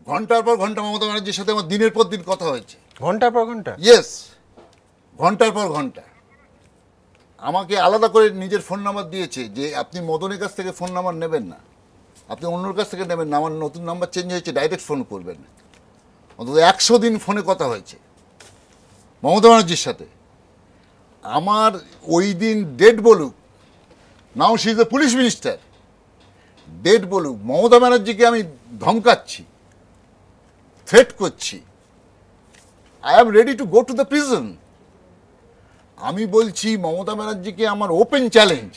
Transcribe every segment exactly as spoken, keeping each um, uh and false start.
ঘন্টার পর ঘন্টা মমতা ব্যানার্জির সাথে আমার দিনের পর দিন কথা হয়েছে। ঘন্টার পর ঘন্টা? ইয়েস, ঘন্টার পর ঘন্টা। আমাকে আলাদা করে নিজের ফোন নাম্বার দিয়েছে যে আপনি মদনের কাছ থেকে ফোন নাম্বার নেবেন না, আপনি অন্যর কাছ থেকে নেবেন না, আমার নতুন নাম্বার চেঞ্জ হয়েছে, ডাইরেক্ট ফোন করবেন। অন্তত একশো দিন ফোনে কথা হয়েছে মমতা ব্যানার্জির সাথে। আমার ওই দিন ডেট বলুক, now she is the police minister, date বলুক, মমতা ব্যানার্জিকে আমি ধমকাচ্ছি, থ্রেট করছি, I am ready to go to the prison. আমি বলছি মমতা ব্যানার্জিকে আমার open challenge,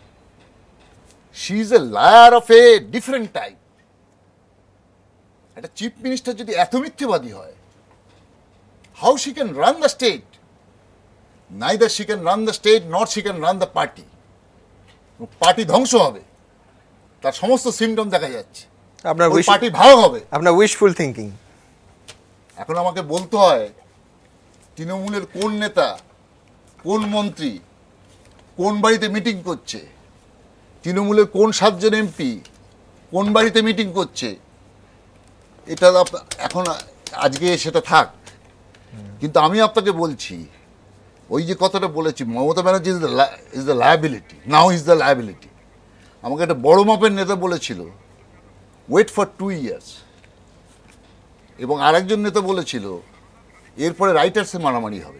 she is a liar of a different type. একটা চিফ মিনিস্টার যদি এত মিথ্যেবাদী হয়, how she can run the state? Neither she can run the state not she can run the party. Party ধ্বংস হবে, তার সমস্ত symptom দেখা যাচ্ছে। আপনার পার্টি ভাগ হবে। আপনার উইশফুল থিঙ্কিং। এখন আমাকে বলতে হয় তৃণমূলের কোন নেতা, কোন মন্ত্রী কোন বাড়িতে মিটিং করছে, তৃণমূলের কোন সাতজন এমপি কোন বাড়িতে মিটিং করছে, এটা এখন আজকে সেটা থাক। কিন্তু আমি আপনাকে বলছি, ওই যে কথাটা বলেছি, Mamata Banerjee is the is the liability, now is the liability. আমাকে একটা বড় মাপের নেতা বলেছিল ওয়েট ফর টু ইয়ার্স, এবং আরেকজন নেতা বলেছিল এরপরে রাইটার্সে মারামারি হবে।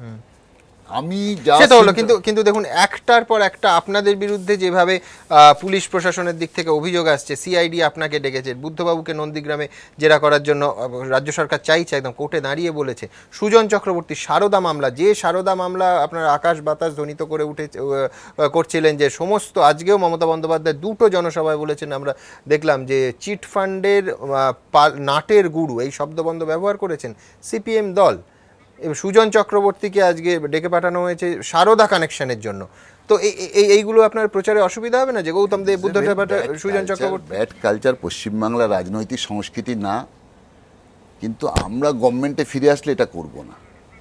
আমি সেটা হলো, কিন্তু কিন্তু দেখুন একটার পর একটা আপনাদের বিরুদ্ধে যেভাবে পুলিশ প্রশাসনের দিক থেকে অভিযোগ আসছে, সিআইডি আপনাকে ডেকেছে, বুদ্ধবাবুকে নন্দীগ্রামে জেরা করার জন্য রাজ্য সরকার চাইছে, একদম কোর্টে দাঁড়িয়ে বলেছে, সুজন চক্রবর্তী সারদা মামলা, যে সারদা মামলা আপনার আকাশ বাতাস ধ্বনিত করে উঠে করছিলেন, যে সমস্ত, আজকেও মমতা বন্দ্যোপাধ্যায় দুটো জনসভায় বলেছেন, আমরা দেখলাম যে চিট ফান্ডের নাটের গুরু এই শব্দবন্ধ ব্যবহার করেছেন সিপিএম দল। সুজন চক্রবর্তীকে আজকে ডেকে পাঠানো হয়েছে সারদা কানেকশনের জন্য। তো এই এইগুলো আপনার প্রচারে অসুবিধা হবে না যে Gautam Deb, Buddhadeb, Sujan Chakraborty? Bad culture পশ্চিমবাংলার রাজনৈতিক সংস্কৃতি না, কিন্তু আমরা গভর্নমেন্টে ফিরে আসলে এটা করব না,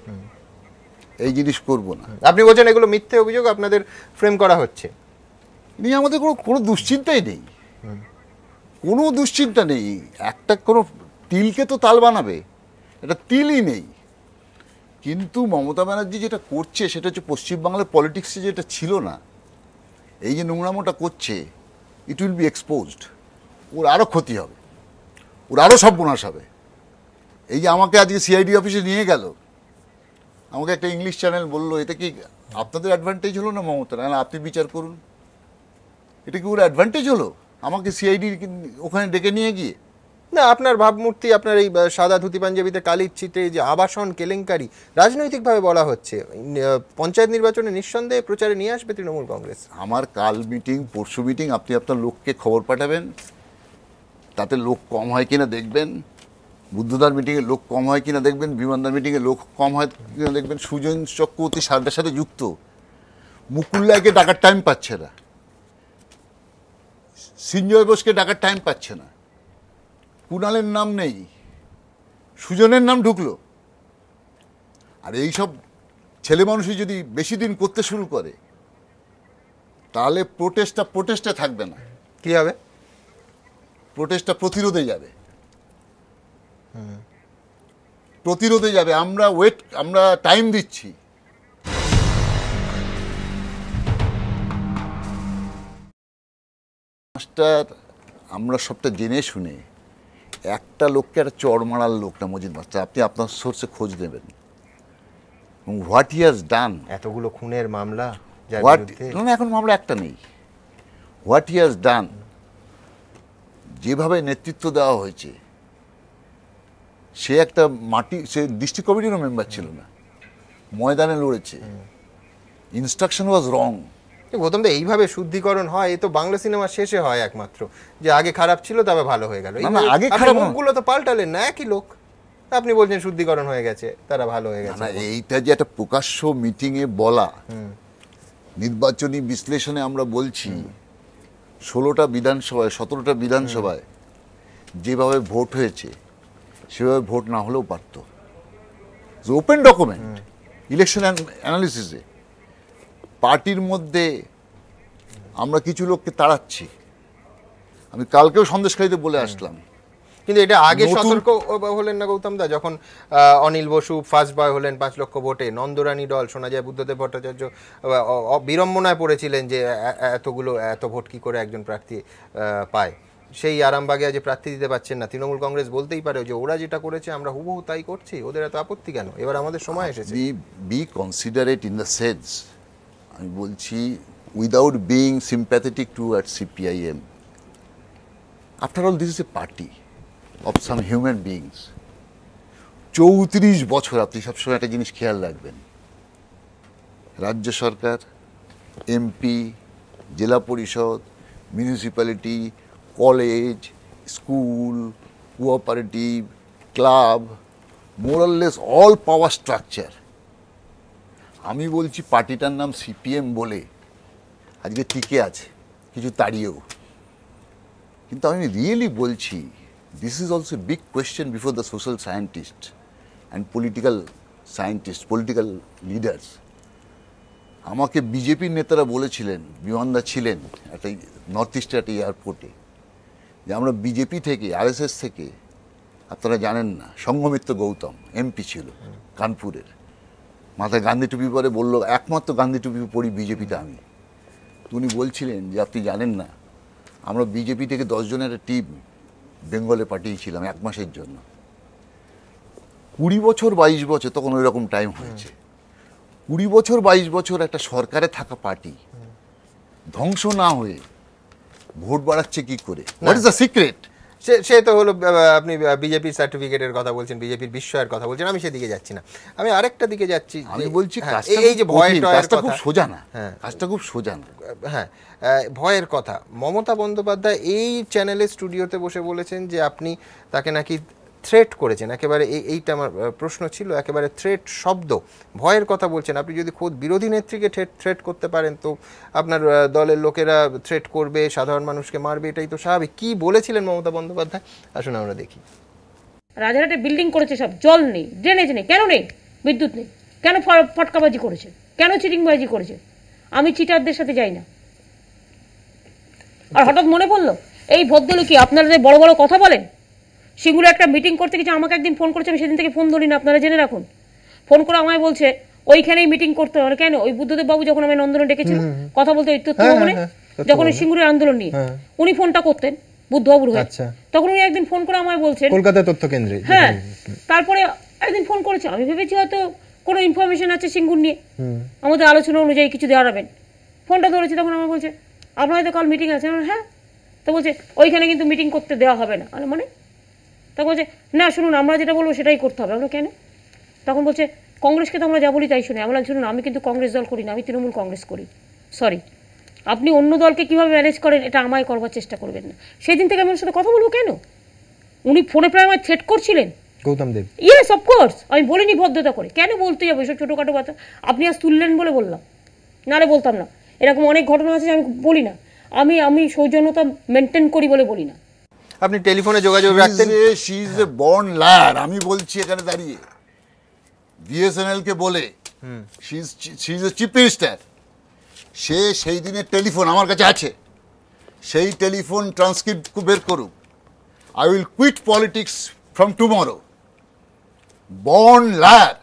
এই জিনিস করব না। আপনি বলছেন এগুলো মিথ্যে অভিযোগ আপনাদের ফ্রেম করা হচ্ছে, নিয়ে আমাদের কোনো কোনো দুশ্চিন্তাই নেই, কোনো দুশ্চিন্তা নেই। একটা কোনো তিলকে তো তাল বানাবে, এটা তিলই নেই। কিন্তু মমতা ব্যানার্জি যেটা করছে সেটা হচ্ছে পশ্চিমবাংলার পলিটিক্সে যেটা ছিল না, এই যে নোংরামোটা করছে, ইট উইল বি এক্সপোজড। ওর আরও ক্ষতি হবে, ওর আরও সর্বনাশ হবে। এই যে আমাকে আজকে সিআইডি অফিসে নিয়ে গেল, আমাকে একটা ইংলিশ চ্যানেল বললো, এটা কি আপনাদের অ্যাডভান্টেজ হলো না মমতা? না, আপনি বিচার করুন, এটা কি ওর অ্যাডভান্টেজ হলো আমাকে সিআইডি ওখানে ডেকে নিয়ে গিয়ে? না, আপনার ভাবমূর্তি, আপনার এই সাদা ধুতি পাঞ্জাবিতে কালির ছিটে যে আবাসন কেলেঙ্কারি রাজনৈতিকভাবে বলা হচ্ছে, পঞ্চায়েত নির্বাচনে নিঃসন্দেহে প্রচারে নিয়ে আসবে তৃণমূল কংগ্রেস। আমার কাল মিটিং, পরশু মিটিং, আপনি আপনার লোককে খবর পাঠাবেন, তাতে লোক কম হয় কিনা দেখবেন। বুদ্ধদার মিটিংয়ে লোক কম হয় কিনা দেখবেন, বিমানদার মিটিংয়ে লোক কম হয় কিনা দেখবেন। সুজন চক্রবর্তী সারদার সাথে যুক্ত, মুকুল্লাইকে ডাকার টাইম পাচ্ছে না, সিঞ্জয় বোসকে ডাকার টাইম পাচ্ছে না, কুণালের নাম নেই, সুজনের নাম ঢুকলো। আর এইসব ছেলে মানুষই যদি বেশি দিন করতে শুরু করে, তাহলে প্রোটেস্টটা প্রোটেস্টে থাকবে না। কি হবে? প্রোটেস্টটা প্রতিরোধে যাবে, প্রতিরোধে যাবে। আমরা ওয়েট, আমরা টাইম দিচ্ছি। মাস্টার, আমরা সবটা জেনে শুনে একটা লোককে একটা চড় মারার লোক না মজিদ মাস্টার। আপনি আপনার সোর্সে খোঁজ নেবেন, হোয়াট হি হ্যাজ ডান। এতগুলো খুনের মামলা, এখন মামলা একটা নেই। হোয়াট হি হ্যাজ ডান, যেভাবে নেতৃত্ব দেওয়া হয়েছে, সে একটা মাটি, সে ডিস্ট্রিক্ট কমিটিরও মেম্বার ছিল না, ময়দানে লড়েছে, ইনস্ট্রাকশন ওয়াজ রং। গৌতম দা, এইভাবে শুদ্ধিকরণ হয়? এ তো বাংলা সিনেমা শেষে হয় একমাত্র, যে আগে খারাপ ছিল তবে ভালো হয়ে গেল। আগে খারাপ, মুখগুলো তো পাল্টালেন না, একই লোক। আপনি বলছেন শুদ্ধিকরণ হয়ে গেছে, তারা ভালো হয়ে গেছে। না, এইটা যে একটা প্রকাশ্য মিটিংয়ে বলা, নির্বাচনী বিশ্লেষণে আমরা বলছি ষোলোটা বিধানসভায়, সতেরোটা বিধানসভায় যেভাবে ভোট হয়েছে সেভাবে ভোট না হলেও পারত। ওপেন ডকুমেন্ট ইলেকশন অ্যানালিসিসে পার্টির মধ্যে আমরা কিছু লোককে তাড়াচ্ছি। আমি কালকেও সন্দেশখালিতে বলে আসলাম, কিন্তু এটা আগে নতুন- সতর্ক হলেন না গৌতম দা, যখন আহ, অনিল বসু ফার্স্ট বয় হলেন পাঁচ লক্ষ ভোটে, নন্দরানী দল শোনা যায় বুদ্ধদেব ভট্টাচার্য আহ, অ- অ- বিড়ম্বনায় পড়েছিলেন যে এ- এ- এতগুলো এত ভোট কি করে একজন প্রার্থী আহ, পায়। সেই আরামবাগে আজ প্রার্থী দিতে পারছেন না, তৃণমূল কংগ্রেস বলতেই পারে যে ওরা যেটা করেছে আমরা হুবহু তাই করছি, ওদের এত আপত্তি কেন, এবার আমাদের সময় এসেছে। Be be considerate in the sense, আমি বলছি without being sympathetic toward CPIM, after all this is a party of some human beings. চৌত্রিশ বছর আপনি সবসময় একটা জিনিস খেয়াল রাখবেন, রাজ্য সরকার, এমপি, জেলা পরিষদ, municipality, college, school, cooperative, club, moralless all power structure. আমি বলছি পার্টিটার নাম সিপিএম বলে আজকে টিকে আছে, কিছু তাড়িয়েও। কিন্তু আমি রিয়েলি বলছি this is also big question before the social scientist and political scientist, political leaders. আমাকে বিজেপির নেতারা বলেছিলেন, বিমানদা ছিলেন একটা নর্থ ইস্টের একটা এয়ারপোর্টে, যে আমরা বিজেপি থেকে, আরএসএস থেকে, আপনারা জানেন না, সঙ্গমিত্র গৌতম এমপি ছিল কানপুরের, মাথায় গান্ধী টুপি পরে বললো, একমাত্র গান্ধী টুপি পরি বিজেপিতে আমি। তো উনি বলছিলেন যে আপনি জানেন না, আমরা বিজেপি থেকে দশ জনের একটা টিম বেঙ্গলে পাঠিয়েছিলাম এক মাসের জন্য। কুড়ি বছর বাইশ বছর তখন ওই রকম টাইম হয়েছে, কুড়ি বছর বাইশ বছর একটা সরকারে থাকা পার্টি ধ্বংস না হয়ে ভোট বাড়াচ্ছে কি করে? What is the secret? সে সে তো হলো আহ, আপনি বিজেপির সার্টিফিকেটের কথা বলছেন, বিজেপির বিস্ময়ের কথা বলছেন, আমি সেদিকে যাচ্ছি না, আমি আরেকটা দিকে যাচ্ছি। আমি যে- বলছি হ্যাঁ, কাজটা এই যে ভয় টয়ের কাজটা খুব কথা, সোজা না, হ্যাঁ কাজটা খুব সোজা না। হ্যাঁ আহ, ভয়ের কথা, মমতা বন্দ্যোপাধ্যায় এই চ্যানেলের স্টুডিওতে বসে বলেছেন যে আপনি তাকে নাকি থ্রেট করেছেন, একেবারে এই এইটা আমার আহ, প্রশ্ন ছিল, একেবারে থ্রেট শব্দ, ভয়ের কথা বলছেন। আপনি যদি খোদ বিরোধী নেত্রীকে থ্রেট করতে পারেন তো আপনার আহ, দলের লোকেরা থ্রেট করবে, সাধারণ মানুষকে মারবে, এটাই তো স্বাভাবিক। কি বলেছিলেন মমতা বন্দ্যোপাধ্যায় আসুন আমরা দেখি। রাজারহাটে বিল্ডিং করেছে, সব জল নেই, ড্রেনেজ নেই, কেন নেই? বিদ্যুৎ নেই, কেন ফ- ফটকাবাজি করেছে, কেন চিটিংবাজি করেছে? আমি চিটারদের সাথে যাই না। আর হঠাৎ মনে পড়লো এই ভদ্রলোক কি আপনারা যে বড় বড় কথা বলেন, সিঙ্গুরে একটা মিটিং করতে গেছে, আমাকে একদিন ফোন করেছে, আমি সেদিন থেকে ফোন ধরি না, আপনারা জেনে রাখুন। ফোন করে আমায় বলছে ওইখানেই মিটিং করতে হবে। কেন? ওই বুদ্ধদেব বাবু যখন আমি নন্দনে ডেকেছিল কথা বলতে, ওই তথ্য ভবনে, যখন ওই সিঙ্গুরের আন্দোলন নিয়ে উনি ফোনটা করতেন বুদ্ধবাবুর হয়ে, তখন উনি একদিন ফোন করে আমায় বলছেন কলকাতা তথ্য কেন্দ্রে, হ্যাঁ, তারপরে একদিন ফোন করেছে, আমি ভেবেছি হয়তো কোনো ইনফরমেশন আছে সিঙ্গুর নিয়ে, আমাদের আলোচনা অনুযায়ী কিছু দাঁড়াবেন। ফোনটা ধরেছি, তখন আমার বলছে আপনার হয়তো কাল মিটিং আছে। আমার হ্যাঁ, তো বলছে ওইখানে কিন্তু মিটিং করতে দেওয়া হবে না। আরে মানে? তখন বলছে না শুনুন, আমরা যেটা বলবো সেটাই করতে হবে। আমরা কেন? তখন বলছে কংগ্রেসকে তো আমরা যা বলি তাই শুনি। আমরা শুনুন, আমি কিন্তু কংগ্রেস দল করি না, আমি তৃণমূল কংগ্রেস করি। সরি, আপনি অন্য দলকে কিভাবে ম্যানেজ করেন এটা আমায় করবার চেষ্টা করবেন না। সেই দিন থেকে আমি ওর সাথে কথা বলবো কেন? উনি ফোনে প্রায় আমায় থ্রেট করছিলেন। গৌতম দেব, ইয়েস অফকোর্স, আমি বলিনি ভদ্রতা করে, কেন বলতে যাবো এসব ছোটোখাটো কথা? আপনি আজ তুললেন বলে বললাম, নাহলে বলতাম না। এরকম অনেক ঘটনা আছে যে আমি বলি না, আমি আমি সৌজন্যতা মেনটেন করি বলে বলি না। আপনি টেলিফোনে যোগাযোগ রাখতেন। She is a born liar, আমি বলছি এখানে দাঁড়িয়ে বিএসএনএল কে বলে she is she is a chief minister. সে সেই দিনের টেলিফোন আমার কাছে আছে, সেই টেলিফোন ট্রান্সক্রিপ্ট বের করুক। I will quit politics from tomorrow. Born liar.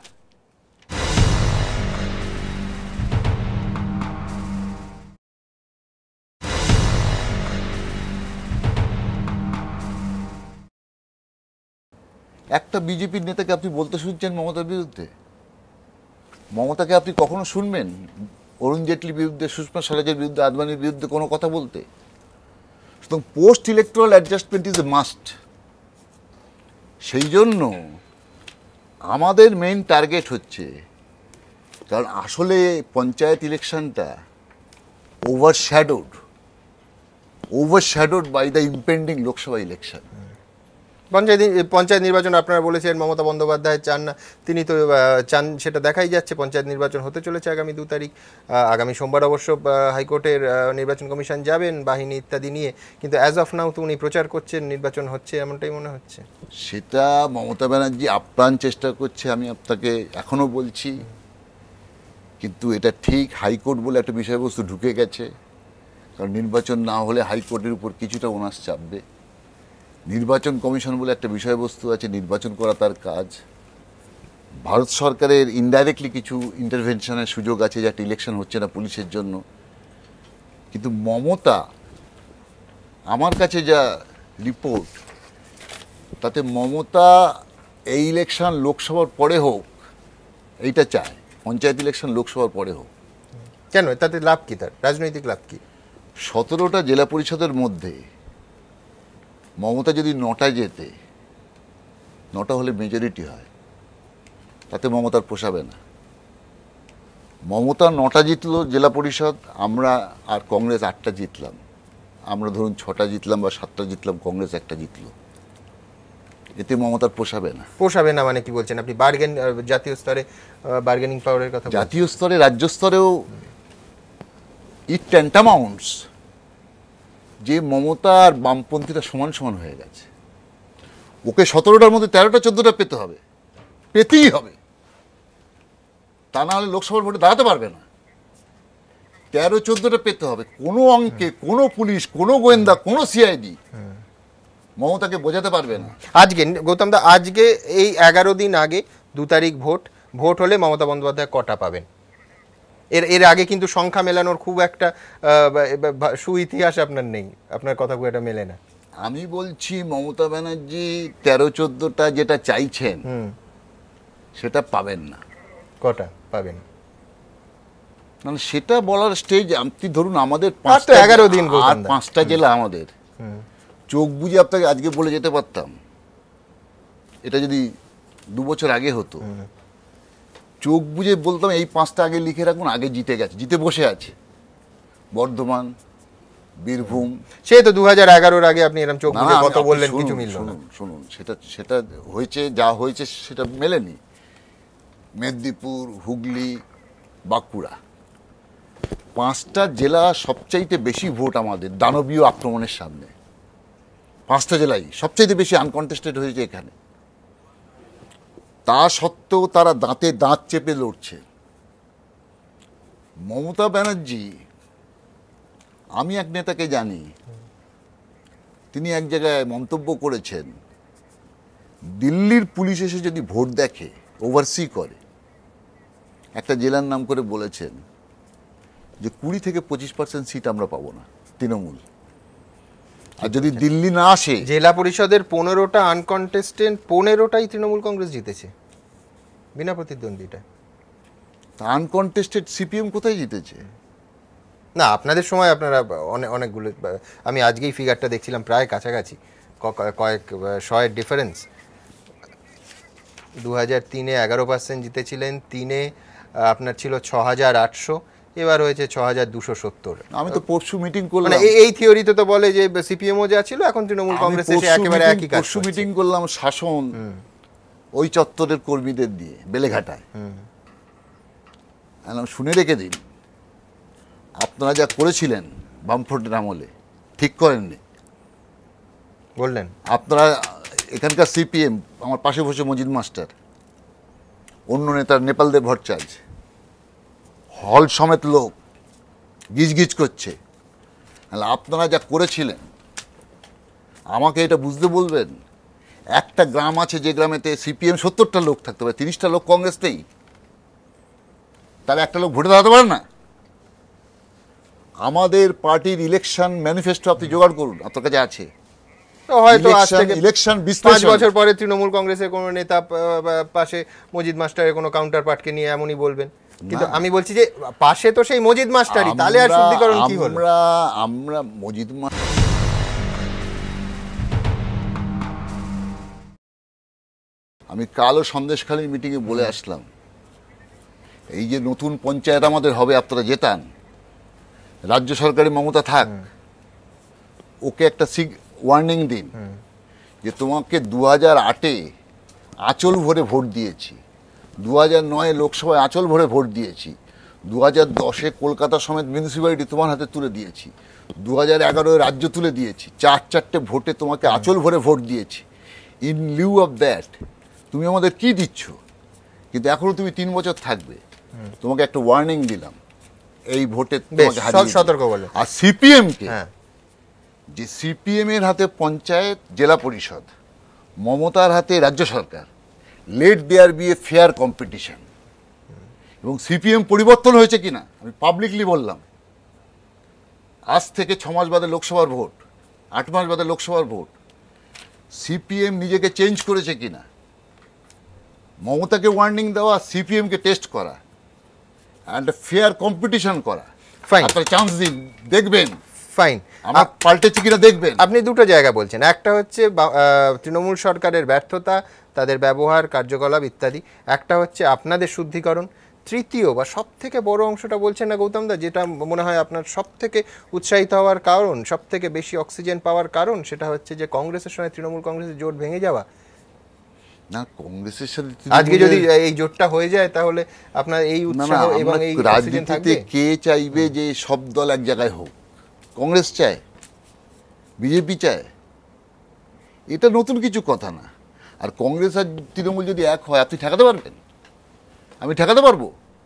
একটা বিজেপির নেতাকে আপনি বলতে শুনছেন মমতার বিরুদ্ধে? মমতাকে আপনি কখনো শুনবেন অরুণ জেটলির বিরুদ্ধে, সুষমা স্বরাজের বিরুদ্ধে, আদবানির বিরুদ্ধে কোনো কথা বলতে? সুতরাং post electoral adjustment is a must. সেই জন্য আমাদের মেইন টার্গেট হচ্ছে, কারণ আসলে পঞ্চায়েত ইলেকশনটা overshadowed overshadowed by the impending Lok Sabha election. Panchayat panchayat নির্বাচন আপনারা বলেছেন মমতা বন্দ্যোপাধ্যায় চান না, তিনি তো আহ, চান, সেটা দেখাই যাচ্ছে। পঞ্চায়েত নির্বাচন হতে চলেছে আগামী দু তারিখ, আহ, আগামী সোমবার অবশ্য আহ, হাইকোর্টের আহ, নির্বাচন কমিশন যাবেন বাহিনী ইত্যাদি নিয়ে, কিন্তু অ্যাজ অফ নাও তো উনি প্রচার করছেন নির্বাচন হচ্ছে, এমনটাই মনে হচ্ছে। সেটা মমতা ব্যানার্জি আপ্রাণ চেষ্টা করছে, আমি আপনাকে এখনও বলছি, কিন্তু এটা ঠিক হাইকোর্ট বলে একটা বিষয়বস্তু ঢুকে গেছে। কারণ নির্বাচন না হলে হাইকোর্টের উপর কিছুটা ওনাস চাপবে। নির্বাচন কমিশন বলে একটা বিষয়বস্তু আছে, নির্বাচন করা তার কাজ। ভারত সরকারের ইনডাইরেক্টলি কিছু ইন্টারভেনশনের সুযোগ আছে, যাতে ইলেকশন হচ্ছে না পুলিশের জন্য। কিন্তু মমতা, আমার কাছে যা রিপোর্ট, তাতে মমতা এই ইলেকশন লোকসভার পরে হোক এইটা চায়, পঞ্চায়েত ইলেকশন লোকসভার পরে হোক। কেন? তাতে লাভ কি, তার রাজনৈতিক লাভ কি? সতেরোটা জেলা পরিষদের মধ্যে মমতা যদি নটায় যেতে, নটা হলে মেজরিটি হয়, তাতে মমতার পোষাবে না। মমতা নটা জিতল জেলা পরিষদ, আমরা আর কংগ্রেস আটটা জিতলাম, আমরা ধরুন ছটা জিতলাম বা সাতটা জিতলাম, কংগ্রেস একটা জিতলো, এতে মমতার পোষাবে না। পোষাবে না মানে কি বলছেন আপনি? বার্গেন, জাতীয় স্তরে বার্গেনিং পাওয়ারের কথা? জাতীয় স্তরে, রাজ্য স্তরেও ইট ট্যান্টামাউন্টস যে মমতা আর বামপন্থীরা সমান সমান হয়ে গেছে। ওকে সতেরোটার মধ্যে তেরোটা চোদ্দটা পেতে হবে, পেতেই হবে, তা না হলে লোকসভার ভোটে দাঁড়াতে পারবে না। তেরো চোদ্দটা পেতে হবে। কোনো অঙ্কে কোনো পুলিশ, কোনো গোয়েন্দা, কোনো সিআইডি মমতাকে বোঝাতে পারবে না। আজকে গৌতম দা, আজকে এই এগারো দিন আগে দু তারিখ ভোট, ভোট হলে মমতা বন্দ্যোপাধ্যায় কটা পাবেন? এর এর আগে কিন্তু সংখ্যা মেলানোর খুব একটা সুইতিহাস আপনার নেই, আপনার কথা খুব একটা মেলে না। আমি বলছি মমতা ব্যানার্জি তেরো চোদ্দটা যেটা চাইছেন সেটা পাবেন না। কটা পাবেন? মানে সেটা বলার স্টেজ, আপনি ধরুন আমাদের পাঁচটা এগারো দিন আর পাঁচটা জেলা আমাদের, চোখ বুঝে আপনাকে আজকে বলে যেতে পারতাম, এটা যদি দু বছর আগে হতো, চোখ বুঝে বলতাম এই পাঁচটা আগে লিখে রাখুন, আগে জিতে গেছে, জিতে বসে আছে। বর্ধমান, বীরভূম। সে তো দু হাজার এগারোর আগে আপনি এরকম চোখ বুঝে কত বললেন, কিছু মিলল না। শুনুন শুনুন সেটা সেটা হয়েছে, যা হয়েছে সেটা মেলেনি। মেদিনীপুর, হুগলি, বাঁকুড়া, পাঁচটা জেলা সবচাইতে বেশি ভোট আমাদের দানবীয় আক্রমণের সামনে। পাঁচটা জেলাই সবচাইতে বেশি আনকন্টেস্টেড হয়েছে এখানে। তা সত্ত্বেও তারা দাঁতে দাঁত চেপে লড়ছে। মমতা ব্যানার্জি, আমি এক নেতাকে জানি, তিনি এক জায়গায় মন্তব্য করেছেন, দিল্লির পুলিশ এসে যদি ভোট দেখে, ওভারসি করে, একটা জেলার নাম করে বলেছেন যে কুড়ি থেকে পঁচিশ পার্সেন্ট সিট আমরা পাবো না তৃণমূল। আর যদি দিল্লি না আসে, জেলা পরিষদের পনেরোটা আনকন্টেস্টেড, পনেরোটাই তৃণমূল কংগ্রেস জিতেছে বিনা প্রতিদ্বন্দ্বিতা। আনকন্টেস্টেড সিপিএম কোথায় জিতেছে? না, আপনাদের সময় আপনারা অনেক অনেকগুলো, আমি আজকেই ফিগারটা দেখছিলাম, প্রায় কাছাকাছি কয়েক শয়ের ডিফারেন্স। দু হাজার তিনে এগারো পার্সেন্ট জিতেছিলেন, তিনে আপনার ছিল ছ হাজার আটশো, এবার হয়েছে ছ হাজার দুশো সত্তর। আমি তো পরশু মিটিং করলাম, এই থিওরিতে তো বলে যে সিপিএমও যা ছিল এখন তৃণমূল কংগ্রেস এসে একেবারে একই কাজ। পরশু মিটিং করলাম শাসন ওই চত্বরের কর্মীদের দিয়ে বেলেঘাটায়। শুনে রেখে দিন, আপনারা যা করেছিলেন বামফ্রন্টের আমলে ঠিক করেননি। বললেন আপনারা এখানকার সিপিএম, আমার পাশে বসে মজিদ মাস্টার, অন্য নেতার নেপালদেব ভট্টাচার্য, হল সমেত লোক গিজগিজ করছে। আপনারা যা করেছিলেন, আমাকে এটা বুঝতে বলবেন, একটা গ্রাম আছে যে গ্রামেতে সিপিএম সত্তরটা লোক থাকতে পারে, তিরিশটা লোক কংগ্রেসতেই, তাহলে একটা লোক ভোটে দাঁড়াতে পারে না। আমাদের পার্টির ইলেকশন ম্যানিফেস্টো আপনি জোগাড় করুন, আপনার কাছে আছে। হয়তো আজ থেকে ইলেকশন পাঁচ বছর পরে তৃণমূল কংগ্রেসের কোনো নেতা পাশে মজিদ মাস্টারের কোনো কাউন্টার পার্টকে নিয়ে এমনই বলবেন, কিন্তু আমি বলছি যে পাশে তো সেই মজিদ মাস্টারই, তাহলে আর শুদ্ধিকরণ কি হলো? আমরা আমরা মজিদ মাস্টার, আমি কালও সন্দেশখালীর মিটিংয়ে বলে আসলাম, এই যে নতুন পঞ্চায়েত আমাদের হবে, আপনারা জেতান, রাজ্য সরকারি মমতা থাক, ওকে একটা ওয়ার্নিং দিন যে তোমাকে দু হাজার আটে আঁচল ভরে ভোট দিয়েছি, দু হাজার নয়ে লোকসভায় আঁচল ভরে ভোট দিয়েছি, দু হাজার দশে কলকাতা সমেত মিউনিসিপ্যালিটি তোমার হাতে তুলে দিয়েছি, দু হাজার এগারোয় রাজ্য তুলে দিয়েছি, চার চারটে ভোটে তোমাকে আঁচল ভরে ভোট দিয়েছি। ইন লিউ অফ দ্যাট তুমি আমাদের কি দিচ্ছ? কিন্তু এখনো তুমি তিন বছর থাকবে, তোমাকে একটা ওয়ার্নিং দিলাম, এই ভোটে তোমাকে সতর্ক বলে। আর সিপিএম কে যে সিপিএম এর হাতে পঞ্চায়েত জেলা পরিষদ, মমতার হাতে রাজ্য সরকার, let there be a fair competition. এবং সিপিএম পরিবর্তন হয়েছে কিনা আমি পাবলিকলি বললাম, আজ থেকে ছ মাস বাদে লোকসভার ভোট, আট মাস বাদে লোকসভার ভোট, সিপিএম নিজেকে চেঞ্জ করেছে কিনা, মমতাকে ওয়ার্নিং দেওয়া, সিপিএমকে টেস্ট করা অ্যান্ড ফেয়ার কম্পিটিশন করা। Fine. আপনার চান্স দিন, দেখবেন ফাইন। আমার পাল্টেছে কিনা দেখবেন। আপনি দুটো জায়গা বলছেন, একটা হচ্ছে বা- আহ, তৃণমূল সরকারের ব্যর্থতা, তাদের ব্যবহার, কার্যকলাপ ইত্যাদি, একটা হচ্ছে আপনাদের শুদ্ধিকরণ, তৃতীয় বা সব থেকে বড় অংশটা বলছেন না গৌতম দা, যেটা মনে হয় আপনার সব থেকে উৎসাহিত হওয়ার কারণ, সব থেকে বেশি অক্সিজেন পাওয়ার কারণ, সেটা হচ্ছে যে কংগ্রেসের সঙ্গে তৃণমূল কংগ্রেসের জোট ভেঙে যাওয়া। না, কংগ্রেসের সাথে আজকে যদি তৃণমূলের- এই জোটটা হয়ে যায় তাহলে আপনার এই না না, উৎসাহ এবং আমরা এই অক্সিজেন রাজনীতিতে থাকবে। কে চাইবে যে সব দল এক জায়গায় হোক? কংগ্রেস চায়, বিজেপি চায়, এটা নতুন কিছু কথা না। আর কংগ্রেস আর তৃণমূল যদি এক হয়, আপনি ঠেকাতে পারবেন? আমি ঠেকাতে পারবো?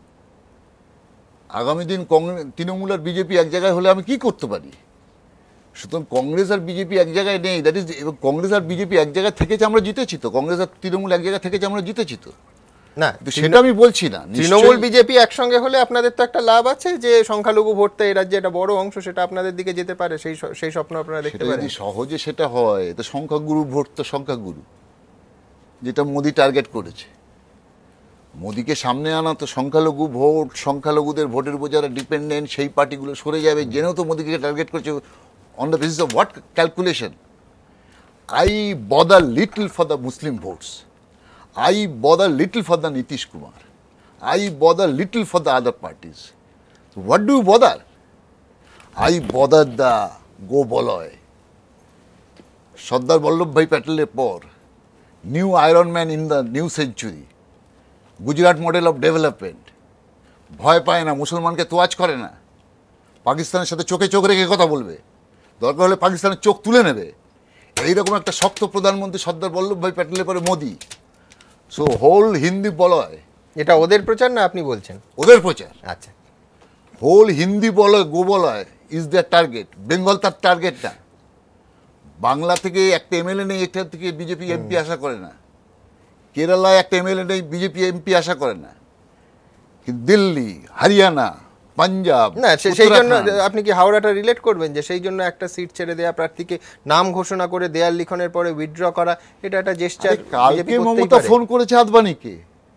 আগামী দিন কংগ্রেস, তৃণমূল আর বিজেপি এক জায়গায় হলে আমি কি করতে পারি? সুতরাং কংগ্রেস আর বিজেপি এক জায়গায় নেই, দ্যাট ইজ, এবং কংগ্রেস আর বিজেপি এক জায়গায় থেকেছে, আমরা জিতেছি তো। কংগ্রেস আর তৃণমূল এক জায়গায় থেকেছে, আমরা জিতেছি তো। না, তো সেটা আমি বলছি না। তৃণমূল নিশ্চয়ই- বিজেপি একসঙ্গে হলে আপনাদের তো একটা লাভ আছে, যে সংখ্যালঘু ভোটটা এই রাজ্যে একটা বড় অংশ সেটা আপনাদের দিকে যেতে পারে, সেই স- সেই স্বপ্ন আপনারা দেখতে সেটা পারেন। যদি সহজে সেটা হয়, তো সংখ্যাগুরু ভোট তো সংখ্যাগুরু, যেটা মোদি টার্গেট করেছে। মোদিকে সামনে আনা তো সংখ্যালঘু ভোট, সংখ্যালঘুদের ভোটের উপর যারা ডিপেন্ডেন্ট সেই পার্টিগুলো সরে যাবে, জেনেও তো মোদিকে টার্গেট করেছে। On the basis of what calculation? I bother little for the Muslim votes, I bother little for the Nitish Kumar, I bother little for the other parties. What do you bother? I bother the গো বলয়। সর্দার বল্লভভাই প্যাটেলের পর new iron man in the new century, Gujarat model of development, ভয় পায় না, মুসলমানকে তোয়াজ করে না, পাকিস্তানের সাথে চোখে চোখ রেখে কথা বলবে, দরকার হলে পাকিস্তানের চোখ তুলে নেবে। এইরকম একটা শক্ত প্রধানমন্ত্রী সর্দার বল্লভভাই প্যাটেলের পরে মোদি। সো হোল হিন্দি বলয়, এটা ওদের প্রচার না আপনি বলছেন? ওদের প্রচার। আচ্ছা, হোল হিন্দি বলয়, গো বলয় ইজ দ্যার টার্গেট। বেঙ্গল তার টার্গেট না। বাংলা থেকে একটা এমএলএ নেই, একটা থেকে বিজেপি এমপি আশা করে না। কেরালায় একটা এমএলএ নেই, বিজেপি এমপি আশা করে না। কিন্তু দিল্লি, হরিয়ানা, পাঞ্জাব, না সে- সেই জন্য উত্তরাখণ্ড, আপনি কি হাওড়াটা রিলেট করবেন যে সেই জন্য একটা সিট ছেড়ে দেয়া, প্রার্থীকে নাম ঘোষণা করে দেয়াল লিখনের পরে উইথড্র করা, এটা একটা জেস্টার আরে কালকে মমতা ফোন করেছে আদবানিকে,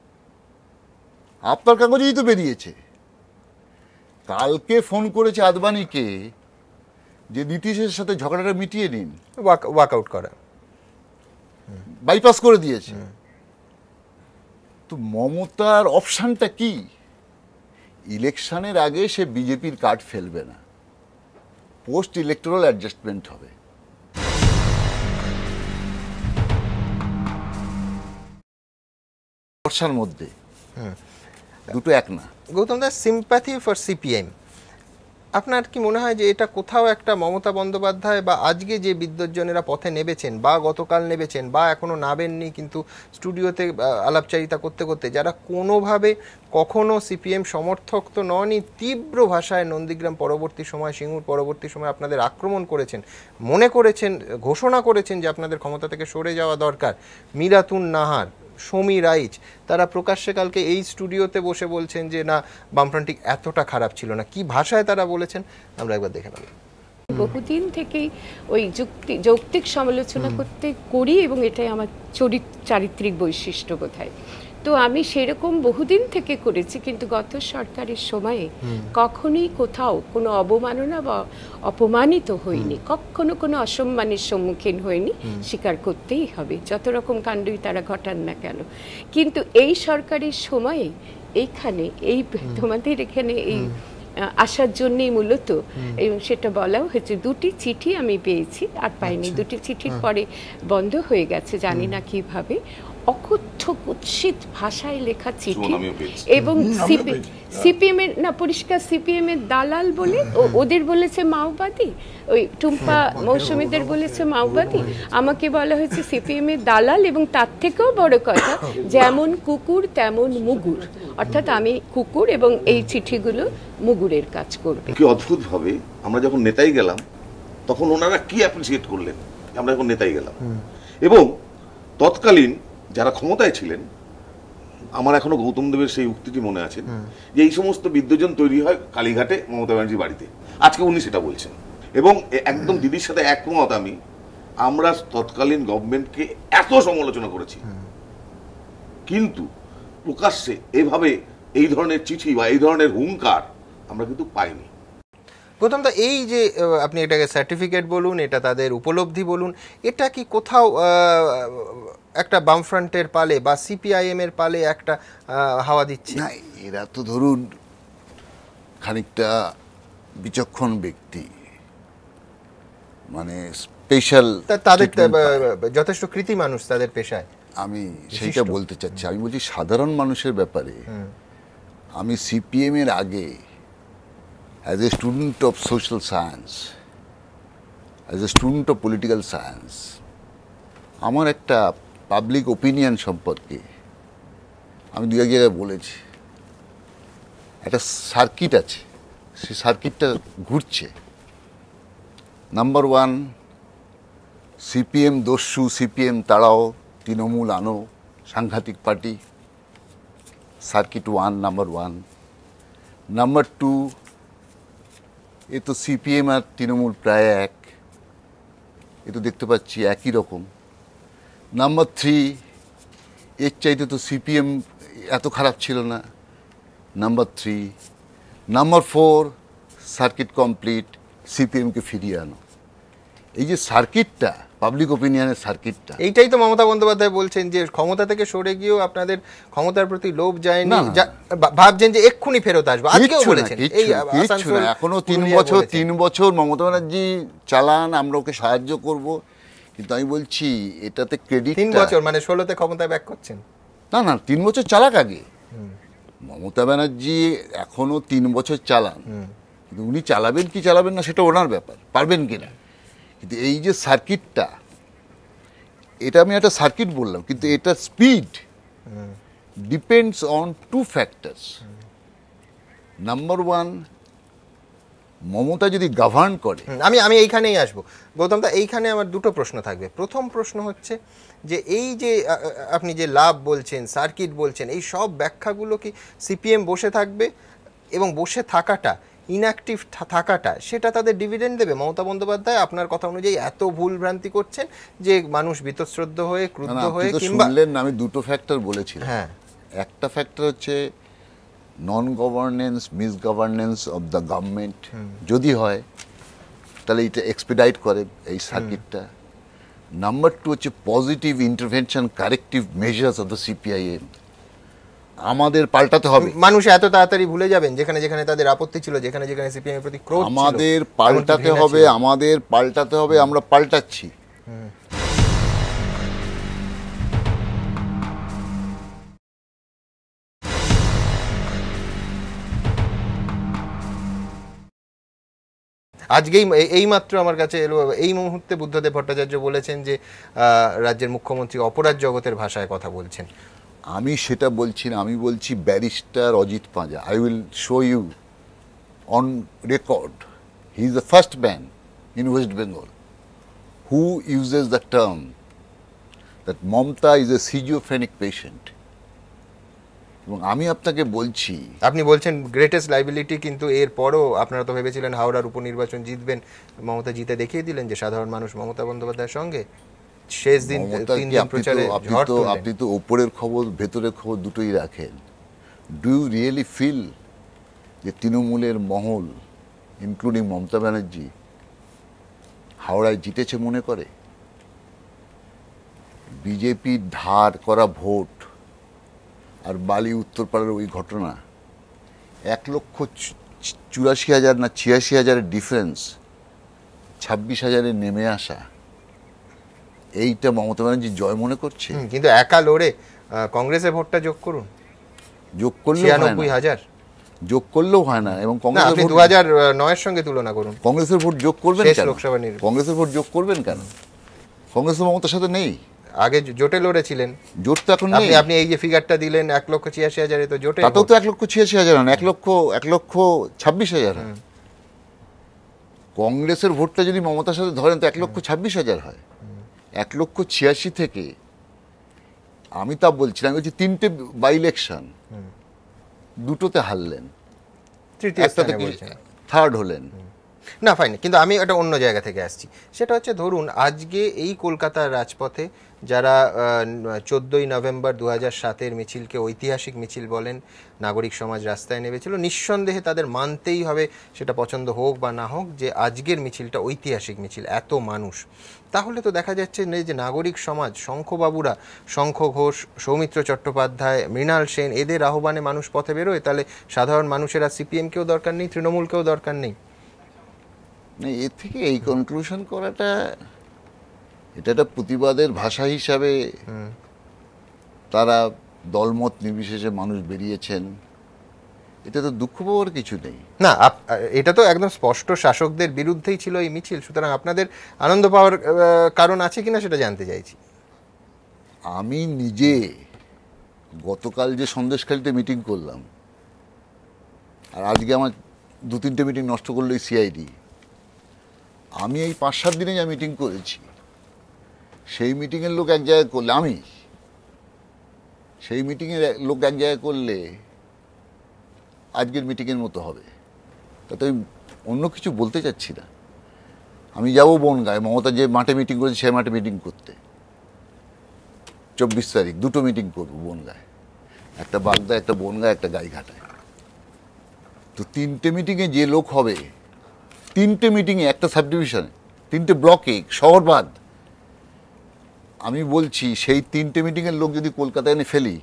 আপনার কাগজেই তো বেরিয়েছে। কালকে ফোন করেছে আদবানিকে যে নীতিশের সাথে ঝগড়াটা মিটিয়ে নিন, ওয়ার্কআউট করা। বাইপাস করে দিয়েছে। তো মমতার অপশানটা কি? ইলেকশনের আগে সে বিজেপির কার্ড ফেলবে না, পোস্ট ইলেকটোরাল অ্যাডজাস্টমেন্ট হবে। বর্ষার মধ্যে দুটো এক না। Gautam Das, sympathy for CPM, আপনার কি মনে হয় যে এটা কোথাও একটা মমতা বন্দ্যোপাধ্যায় বা আজকে যে বিদ্বজ্জনেরা পথে নেমেছেন বা গতকাল নেমেছেন বা এখনো নামেননি কিন্তু স্টুডিওতে আলাপচারিতা করতে করতে যারা কোনোভাবে কখনো সিপিএম সমর্থক তো ননই, তীব্র ভাষায় নন্দীগ্রাম পরবর্তী সময়, সিঙ্গুর পরবর্তী সময় আপনাদের আক্রমণ করেছেন, মনে করেছেন, ঘোষণা করেছেন যে আপনাদের ক্ষমতা থেকে সরে যাওয়া দরকার, মিরাতুন নাহার, সমী রাইচ, তারা প্রকাশ্যে কালকে এই স্টুডিওতে বসে বলছেন যে না, বামফ্রন্ট ঠিক এতটা খারাপ ছিল না। কি ভাষায় তারা বলেছেন আমরা একবার দেখে নেব। বহুদিন থেকেই ওই যুক্তি যৌক্তিক সমালোচনা করতে করি এবং এটাই আমার চরিত্র চারিত্রিক বৈশিষ্ট্য বোধহয়। তো আমি সেরকম বহুদিন থেকে করেছি, কিন্তু গত সরকারের সময়ে কখনোই কোথাও কোনো অবমাননা বা অপমানিত হইনি, কখনো কোনো অসম্মানের সম্মুখীন হয়নি, স্বীকার করতেই হবে, যত রকম কাণ্ডই তারা ঘটান না কেন। কিন্তু এই সরকারের সময়ে এইখানে এই তোমাদের এখানে এই আসার জন্যই মূলত, এবং সেটা বলাও হয়েছে, দুটি চিঠি আমি পেয়েছি, আর পাইনি। দুটি চিঠির পরে বন্ধ হয়ে গেছে, জানি না কিভাবে, অকথ্য কুৎসিত ভাষায় লেখা চিঠি, এবং সিপিএম এর না পরিষ্কার সিপিএম এর দালাল বলে ওদের বলেছে মাওবাদী, ওই টুম্পা মৌসুমীদের বলেছে মাওবাদী, আমাকে বলা হয়েছে সিপিএম এর দালাল, এবং তার থেকেও বড় কথা যেমন কুকুর তেমন মুগুর, অর্থাৎ আমি কুকুর এবং এই চিঠিগুলো মুগুরের কাজ করবে। কি অদ্ভুত ভাবে আমরা যখন নেতাই গেলাম তখন ওনারা কি অ্যাপ্রিসিয়েট করলেন, আমরা এখন নেতাই গেলাম। এবং তৎকালীন যারা ক্ষমতায় ছিলেন, আমার এখনো গৌতম দেবের সেই উক্তিটি মনে আছে যে এই সমস্ত বিদ্যজন তৈরি হয় কালীঘাটে মমতা ব্যানার্জির বাড়িতে। আজকে উনি সেটা বলছেন এবং একদম দিদির সাথে একমত আমি। আমরা তৎকালীন গভর্নমেন্টকে এত সমালোচনা করেছি, কিন্তু প্রকাশ্যে এভাবে এই ধরনের চিঠি বা এই ধরনের হুঙ্কার আমরা কিন্তু পাইনি। প্রথম তো এই যে আপনি এটাকে সার্টিফিকেট বলুন, এটা তাদের উপলব্ধি বলুন, এটা কি কোথাও একটা বামফ্রন্টের পালে বা সিপিআইএম এর পালে একটা হাওয়া দিচ্ছে? না, এরা তো ধরুন খানিকটা বিচক্ষণ ব্যক্তি, মানে স্পেশাল, তাদের যথেষ্ট কৃতি মানুষ তাদের পেশায়। আমি সেইটা বলতে চাচ্ছি। আমি বলছি সাধারণ মানুষের ব্যাপারে। আমি সিপিএম এর আগে as a student of social science, as a student of political science, আমার একটা পাবলিক ওপিনিয়ন সম্পর্কে আমি দু এক জায়গায় বলেছি। একটা সার্কিট আছে, সেই সার্কিটটা ঘুরছে। নাম্বার ওয়ান, সিপিএম দস্যু, সিপিএম তাড়াও, তৃণমূল আনো, সাংঘাতিক party. Circuit one, number one. Number two, এ তো সিপিএম আর তৃণমূল প্রায় এক, এ তো দেখতে পাচ্ছি একই রকম। নাম্বার থ্রি, এর চাইতে তো সিপিএম এত খারাপ ছিল না। Number three. Number four, circuit complete, সিপিএমকে ফিরিয়ে আনো। এই যে সার্কিটটা, পাবলিক ওপিনিয়নের সার্কিটটা, এইটাই তো মমতা বন্দ্যোপাধ্যায় বলছেন যে ক্ষমতা থেকে সরে গিয়েও আপনাদের ক্ষমতার প্রতি লোভ যায়নি, ভাবছেন যে এক্ষুনি ফেরত আসবে। আজকেও বলেছেন এই আসানসোল। এখনো তিন বছর তিন বছর মমতা ব্যানার্জি চালান, আমরা ওকে সাহায্য করব। কিন্তু আমি বলছি এটাতে ক্রেডিট, তিন বছর মানে ষোলোতে ক্ষমতায় ব্যাক করছেন। না না, তিন বছর চালাক আগে। মমতা ব্যানার্জি এখনো তিন বছর চালান, কিন্তু উনি চালাবেন কি চালাবেন না সেটা ওনার ব্যাপার, পারবেন কিনা। কিন্তু এই যে সার্কিটটা, এটা আমি একটা সার্কিট বললাম, কিন্তু এটা speed depends on two factors. Number one, Mamata যদি গভর্ন করে। আমি আমি এইখানেই আসবো গৌতম দা। এইখানে আমার দুটো প্রশ্ন থাকবে। প্রথম প্রশ্ন হচ্ছে যে এই যে আপনি যে লাভ বলছেন, সার্কিট বলছেন, এই সব ব্যাখ্যাগুলো কি সিপিএম বসে থাকবে এবং বসে থাকাটা, ইনঅ্যাক্টিভ থাকাটা, সেটা তাদের ডিভিডেন্ড দেবে? মমতা বন্দ্যোপাধ্যায় আপনার কথা অনুযায়ী এত ভুল ভ্রান্তি করছেন যে মানুষ বীতশ্রদ্ধ হয়ে, ক্রুদ্ধ হয়ে, কিংবা আমি দুটো ফ্যাক্টর বলেছি। হ্যাঁ, একটা ফ্যাক্টর হচ্ছে non governance, misgovernance of the government যদি হয় তাহলে এটা এক্সপিডাইট করে এই সার্কিটটা। নাম্বার টু হচ্ছে positive intervention, corrective measures of the CPIM আমাদের পাল্টাতে হবে। মানুষ এত তাড়াতাড়ি ভুলে যাবেন যেখানে যেখানে তাদের আপত্তি ছিল, যেখানে যেখানে সিপিএম এর প্রতি ক্রোধ ছিল? আমাদের পাল্টাতে হবে, আমাদের পাল্টাতে হবে, আমরা পাল্টাচ্ছি। আজকেই এইমাত্র আমার কাছে এলো, এই মুহূর্তে বুদ্ধদেব ভট্টাচার্য বলেছেন যে রাজ্যের মুখ্যমন্ত্রী অপরাধ জগতের ভাষায় কথা বলছেন। আমি সেটা বলছি না, আমি বলছি barrister Ajit Panja. I will show you on record, he is the first man in West Bengal who uses the term that Mamata is a schizophrenic patient. এবং আমি আপনাকে বলছি, আপনি বলছেন গ্রেটেস্ট লাইবিলিটি, কিন্তু এর পরও আপনারা তো ভেবেছিলেন হাওড়ার উপনির্বাচন জিতবেন। মমতা জিতে দেখিয়ে দিলেন যে সাধারণ মানুষ মমতা বন্দ্যোপাধ্যায়ের সঙ্গে। শেষ দিন তিন দিন প্রচারে ঝড় তুললেন। আপনি তো ওপরের খবর ভেতরের খবর দুটোই রাখেন। ডু ইউ রিয়েলি ফিল যে তৃণমূলের মহল ইনক্লুডিং মমতা ব্যানার্জি হাওড়ায় জিতেছে মনে করে? বিজেপির ধার করা ভোট আর বালি উত্তরপাড়ার ওই ঘটনা, এক লক্ষ চুরাশি হাজার না ছিয়াশি হাজারের ডিফারেন্স, ছাব্বিশ হাজারে নেমে আসা, এইটা মমতা ব্যানার্জি জয় মনে করছে? কিন্তু একা লড়ে কংগ্রেসের ভোটটা যোগ করুন, যোগ করলেও ছিয়ানব্বই হাজার যোগ করলেও হয় না। এবং আপনি দু হাজার নয়ের সঙ্গে তুলনা করুন। কংগ্রেসের ভোট যোগ করবেন কেন? লোকসভা নির্বাচন কংগ্রেসের ভোট যোগ করবেন কেন? কংগ্রেস মমতার সাথে নেই, আগে জোটে লড়েছিলেন। জোট তো এখন নেই। আপনি এই যে ফিগারটা দিলেন এক লক্ষ ছিয়াশি হাজারে, তো জোটে তাতেও তো এক লক্ষ ছিয়াশি হাজার না, এক লক্ষ এক লক্ষ ছাব্বিশ হাজার। কংগ্রেসের ভোটটা যদি মমতার সাথে ধরেন তো এক লক্ষ ছাব্বিশ হাজার হয়। এক লক্ষ ছিয়াশি থেকে আমি তা বলছিলাম, বলছি তিনটে বাই ইলেকশন, দুটোতে হারলেন, তৃতীয় একটাতে স্থানে বলছেন। থার্ড হলেন। না ফাইন, কিন্তু আমি একটা অন্য জায়গা থেকে আসছি। সেটা হচ্ছে ধরুন আজকে এই কলকাতার রাজপথে যারা চোদ্দোই নভেম্বর দু হাজার সাতের মিছিলকে ঐতিহাসিক মিছিল বলেন, নাগরিক সমাজ রাস্তায় নেমেছিল, নিঃসন্দেহে তাদের মানতেই হবে, সেটা পছন্দ হোক বা না হোক, যে আজকের মিছিলটা ঐতিহাসিক মিছিল, এত মানুষ। তাহলে তো দেখা যাচ্ছে যে নাগরিক সমাজ, শঙ্খবাবুরা, শঙ্খ ঘোষ, সৌমিত্র চট্টোপাধ্যায়, মৃণাল সেন, এদের আহ্বানে মানুষ পথে বেরোয়, তাহলে সাধারণ মানুষেরা সিপিএমকেও দরকার নেই, তৃণমূলকেও দরকার নেই। না, এর থেকে এই কনক্লুশন করাটা, এটা একটা প্রতিবাদের ভাষা হিসাবে তারা দলমত নির্বিশেষে মানুষ বেরিয়েছেন, এটা তো দুঃখ পাওয়ার কিছু নেই। না, এটা তো একদম স্পষ্ট শাসকদের বিরুদ্ধেই ছিল এই মিছিল, সুতরাং আপনাদের আনন্দ পাওয়ার কারণ আছে কিনা সেটা জানতে চাইছি। আমি নিজে গতকাল যে সন্দেশখালিতে মিটিং করলাম, আর আজকে আমার দু তিনটে মিটিং নষ্ট করলো এই সিআইডি। আমি এই পাঁচ সাত দিনে যা মিটিং করেছি, সেই মিটিংয়ের লোক এক জায়গায় করলে, আমি সেই মিটিংয়ের লোক এক জায়গায় করলে আজকের মিটিংয়ের মতো হবে। তাতে আমি অন্য কিছু বলতে চাচ্ছি না। আমি যাবো বনগাঁয়, মমতা যে মাঠে মিটিং করেছে সেই মাঠে মিটিং করতে, চব্বিশ তারিখ দুটো মিটিং করবো বনগাঁয়, একটা বাগদা, একটা বনগাঁ, একটা গাইঘাটায়। তো তিনটে মিটিংয়ে যে লোক হবে, তিনটে মিটিংয়ে একটা সাব ডিভিশনে, তিনটে ব্লকে, শহর বাদ, আমি বলছি সেই তিনটে মিটিংয়ের লোক যদি কলকাতায় এনে ফেলি,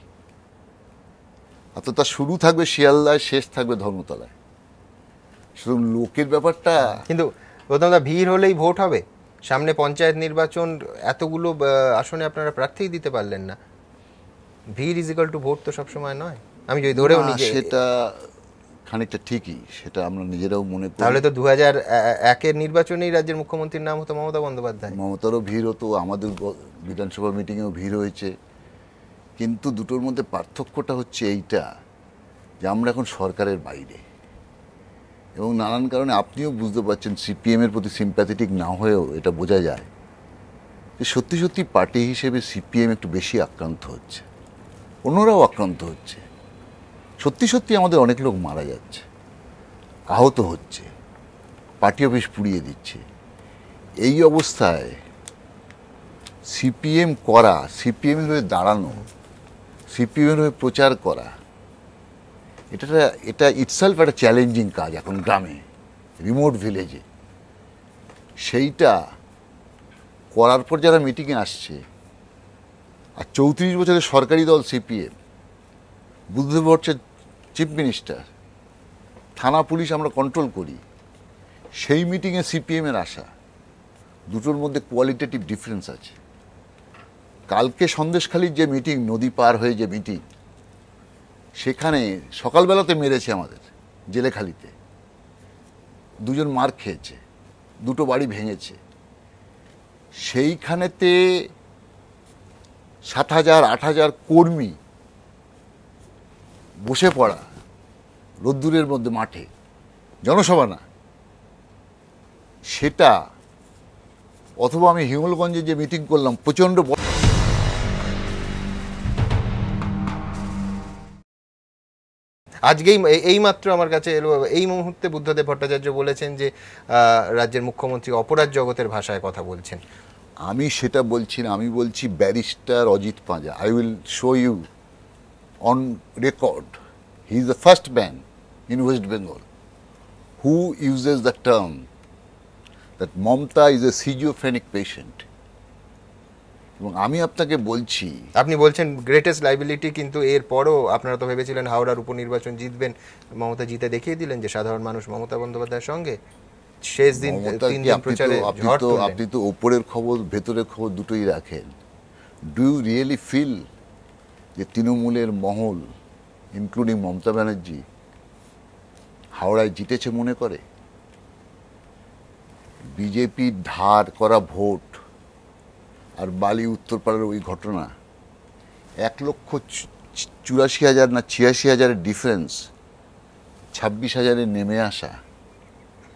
অত তার শুরু থাকবে শিয়ালদায়, শেষ থাকবে ধর্মতলায়। শুধু লোকের ব্যাপারটা। কিন্তু প্রথমত ভিড় হলেই ভোট হবে, সামনে পঞ্চায়েত নির্বাচন, এতগুলো আসনে আপনারা প্রার্থী দিতে পারলেন না, ভিড় ইজ ইকুয়াল টু ভোট তো সবসময় নয়। আমি যদি ধরেও নিই সেটা খানিকটা ঠিকই, সেটা আমরা নিজেরাও মনে করি। তাহলে তো দু হাজার একের নির্বাচনেই রাজ্যের মুখ্যমন্ত্রীর নাম হতো মমতা বন্দ্যোপাধ্যায়। মমতারও ভিড় হতো, আমাদের বিধানসভা মিটিংয়েও ভিড় হয়েছে, কিন্তু দুটোর মধ্যে পার্থক্যটা হচ্ছে এইটা যে আমরা এখন সরকারের বাইরে, এবং নানান কারণে আপনিও বুঝতে পারছেন, সিপিএমের প্রতি সিম্প্যাথেটিক না হয়েও এটা বোঝা যায় যে সত্যি সত্যি পার্টি হিসেবে সিপিএম একটু বেশি আক্রান্ত হচ্ছে, অন্যরাও আক্রান্ত হচ্ছে। সত্যি সত্যি আমাদের অনেক লোক মারা যাচ্ছে, আহত হচ্ছে, পার্টি অফিস পুড়িয়ে দিচ্ছে। এই অবস্থায় সিপিএম করা, সিপিএমের হয়ে দাঁড়ানো, সিপিএমের হয়ে প্রচার করা, এটা এটা ইটসেলফ একটা চ্যালেঞ্জিং কাজ এখন গ্রামে, রিমোট ভিলেজে। সেইটা করার পর যারা মিটিংয়ে আসছে, আর চৌত্রিশ বছরের সরকারি দল সিপিএম, বুদ্ধদেব হচ্ছে চিফ মিনিস্টার, থানা পুলিশ আমরা কন্ট্রোল করি, সেই মিটিংয়ে সিপিএমের আসা, দুটোর মধ্যে কোয়ালিটেটিভ ডিফারেন্স আছে। কালকে সন্দেশখালির যে মিটিং, নদী পার হয়ে যে মিটিং, সেখানে সকালবেলাতে মেরেছে আমাদের জেলেখালিতে, দুজন মার খেয়েছে, দুটো বাড়ি ভেঙেছে। সেইখানেতে সাত হাজার আট হাজার কর্মী বসে পড়া রোদ্দুরের মধ্যে মাঠে, জনসভা না সেটা, অথবা আমি হিঙ্গলগঞ্জে যে মিটিং করলাম, প্রচণ্ড আজকেই এইমাত্র আমার কাছে এলো, এই মুহূর্তে বুদ্ধদেব ভট্টাচার্য বলেছেন যে রাজ্যের মুখ্যমন্ত্রী অপরাধ জগতের ভাষায় কথা বলছেন। আমি সেটা বলছি না, আমি বলছি barrister Ajit Panja, I will show you on record, he is the first man in West Bengal who uses the term that Mamata is a schizophrenic patient. এবং আমি আপনাকে বলছি, আপনি বলছেন গ্রেটেস্ট লাইবিলিটি, কিন্তু এরপরও আপনারা তো ভেবেছিলেন হাওড়ার উপনির্বাচন জিতবেন, মমতা জিতে দেখিয়ে দিলেন যে সাধারণ মানুষ মমতা বন্দ্যোপাধ্যায়ের সঙ্গে। শেষ দিন তিন দিন প্রচারে ঝড় তুললেন। আপনি তো ওপরের খবর ভেতরের খবর দুটোই রাখেন। ডু ইউ রিয়েলি ফিল যে তৃণমূলের মহল ইনক্লুডিং মমতা ব্যানার্জি হাওড়ায় জিতেছে মনে করে? বিজেপির ধার করা ভোট আর বালি উত্তরপাড়ার ওই ঘটনা, এক লক্ষ চুরাশি হাজার না ছিয়াশি হাজারের ডিফারেন্স, ছাব্বিশ হাজারে নেমে আসা,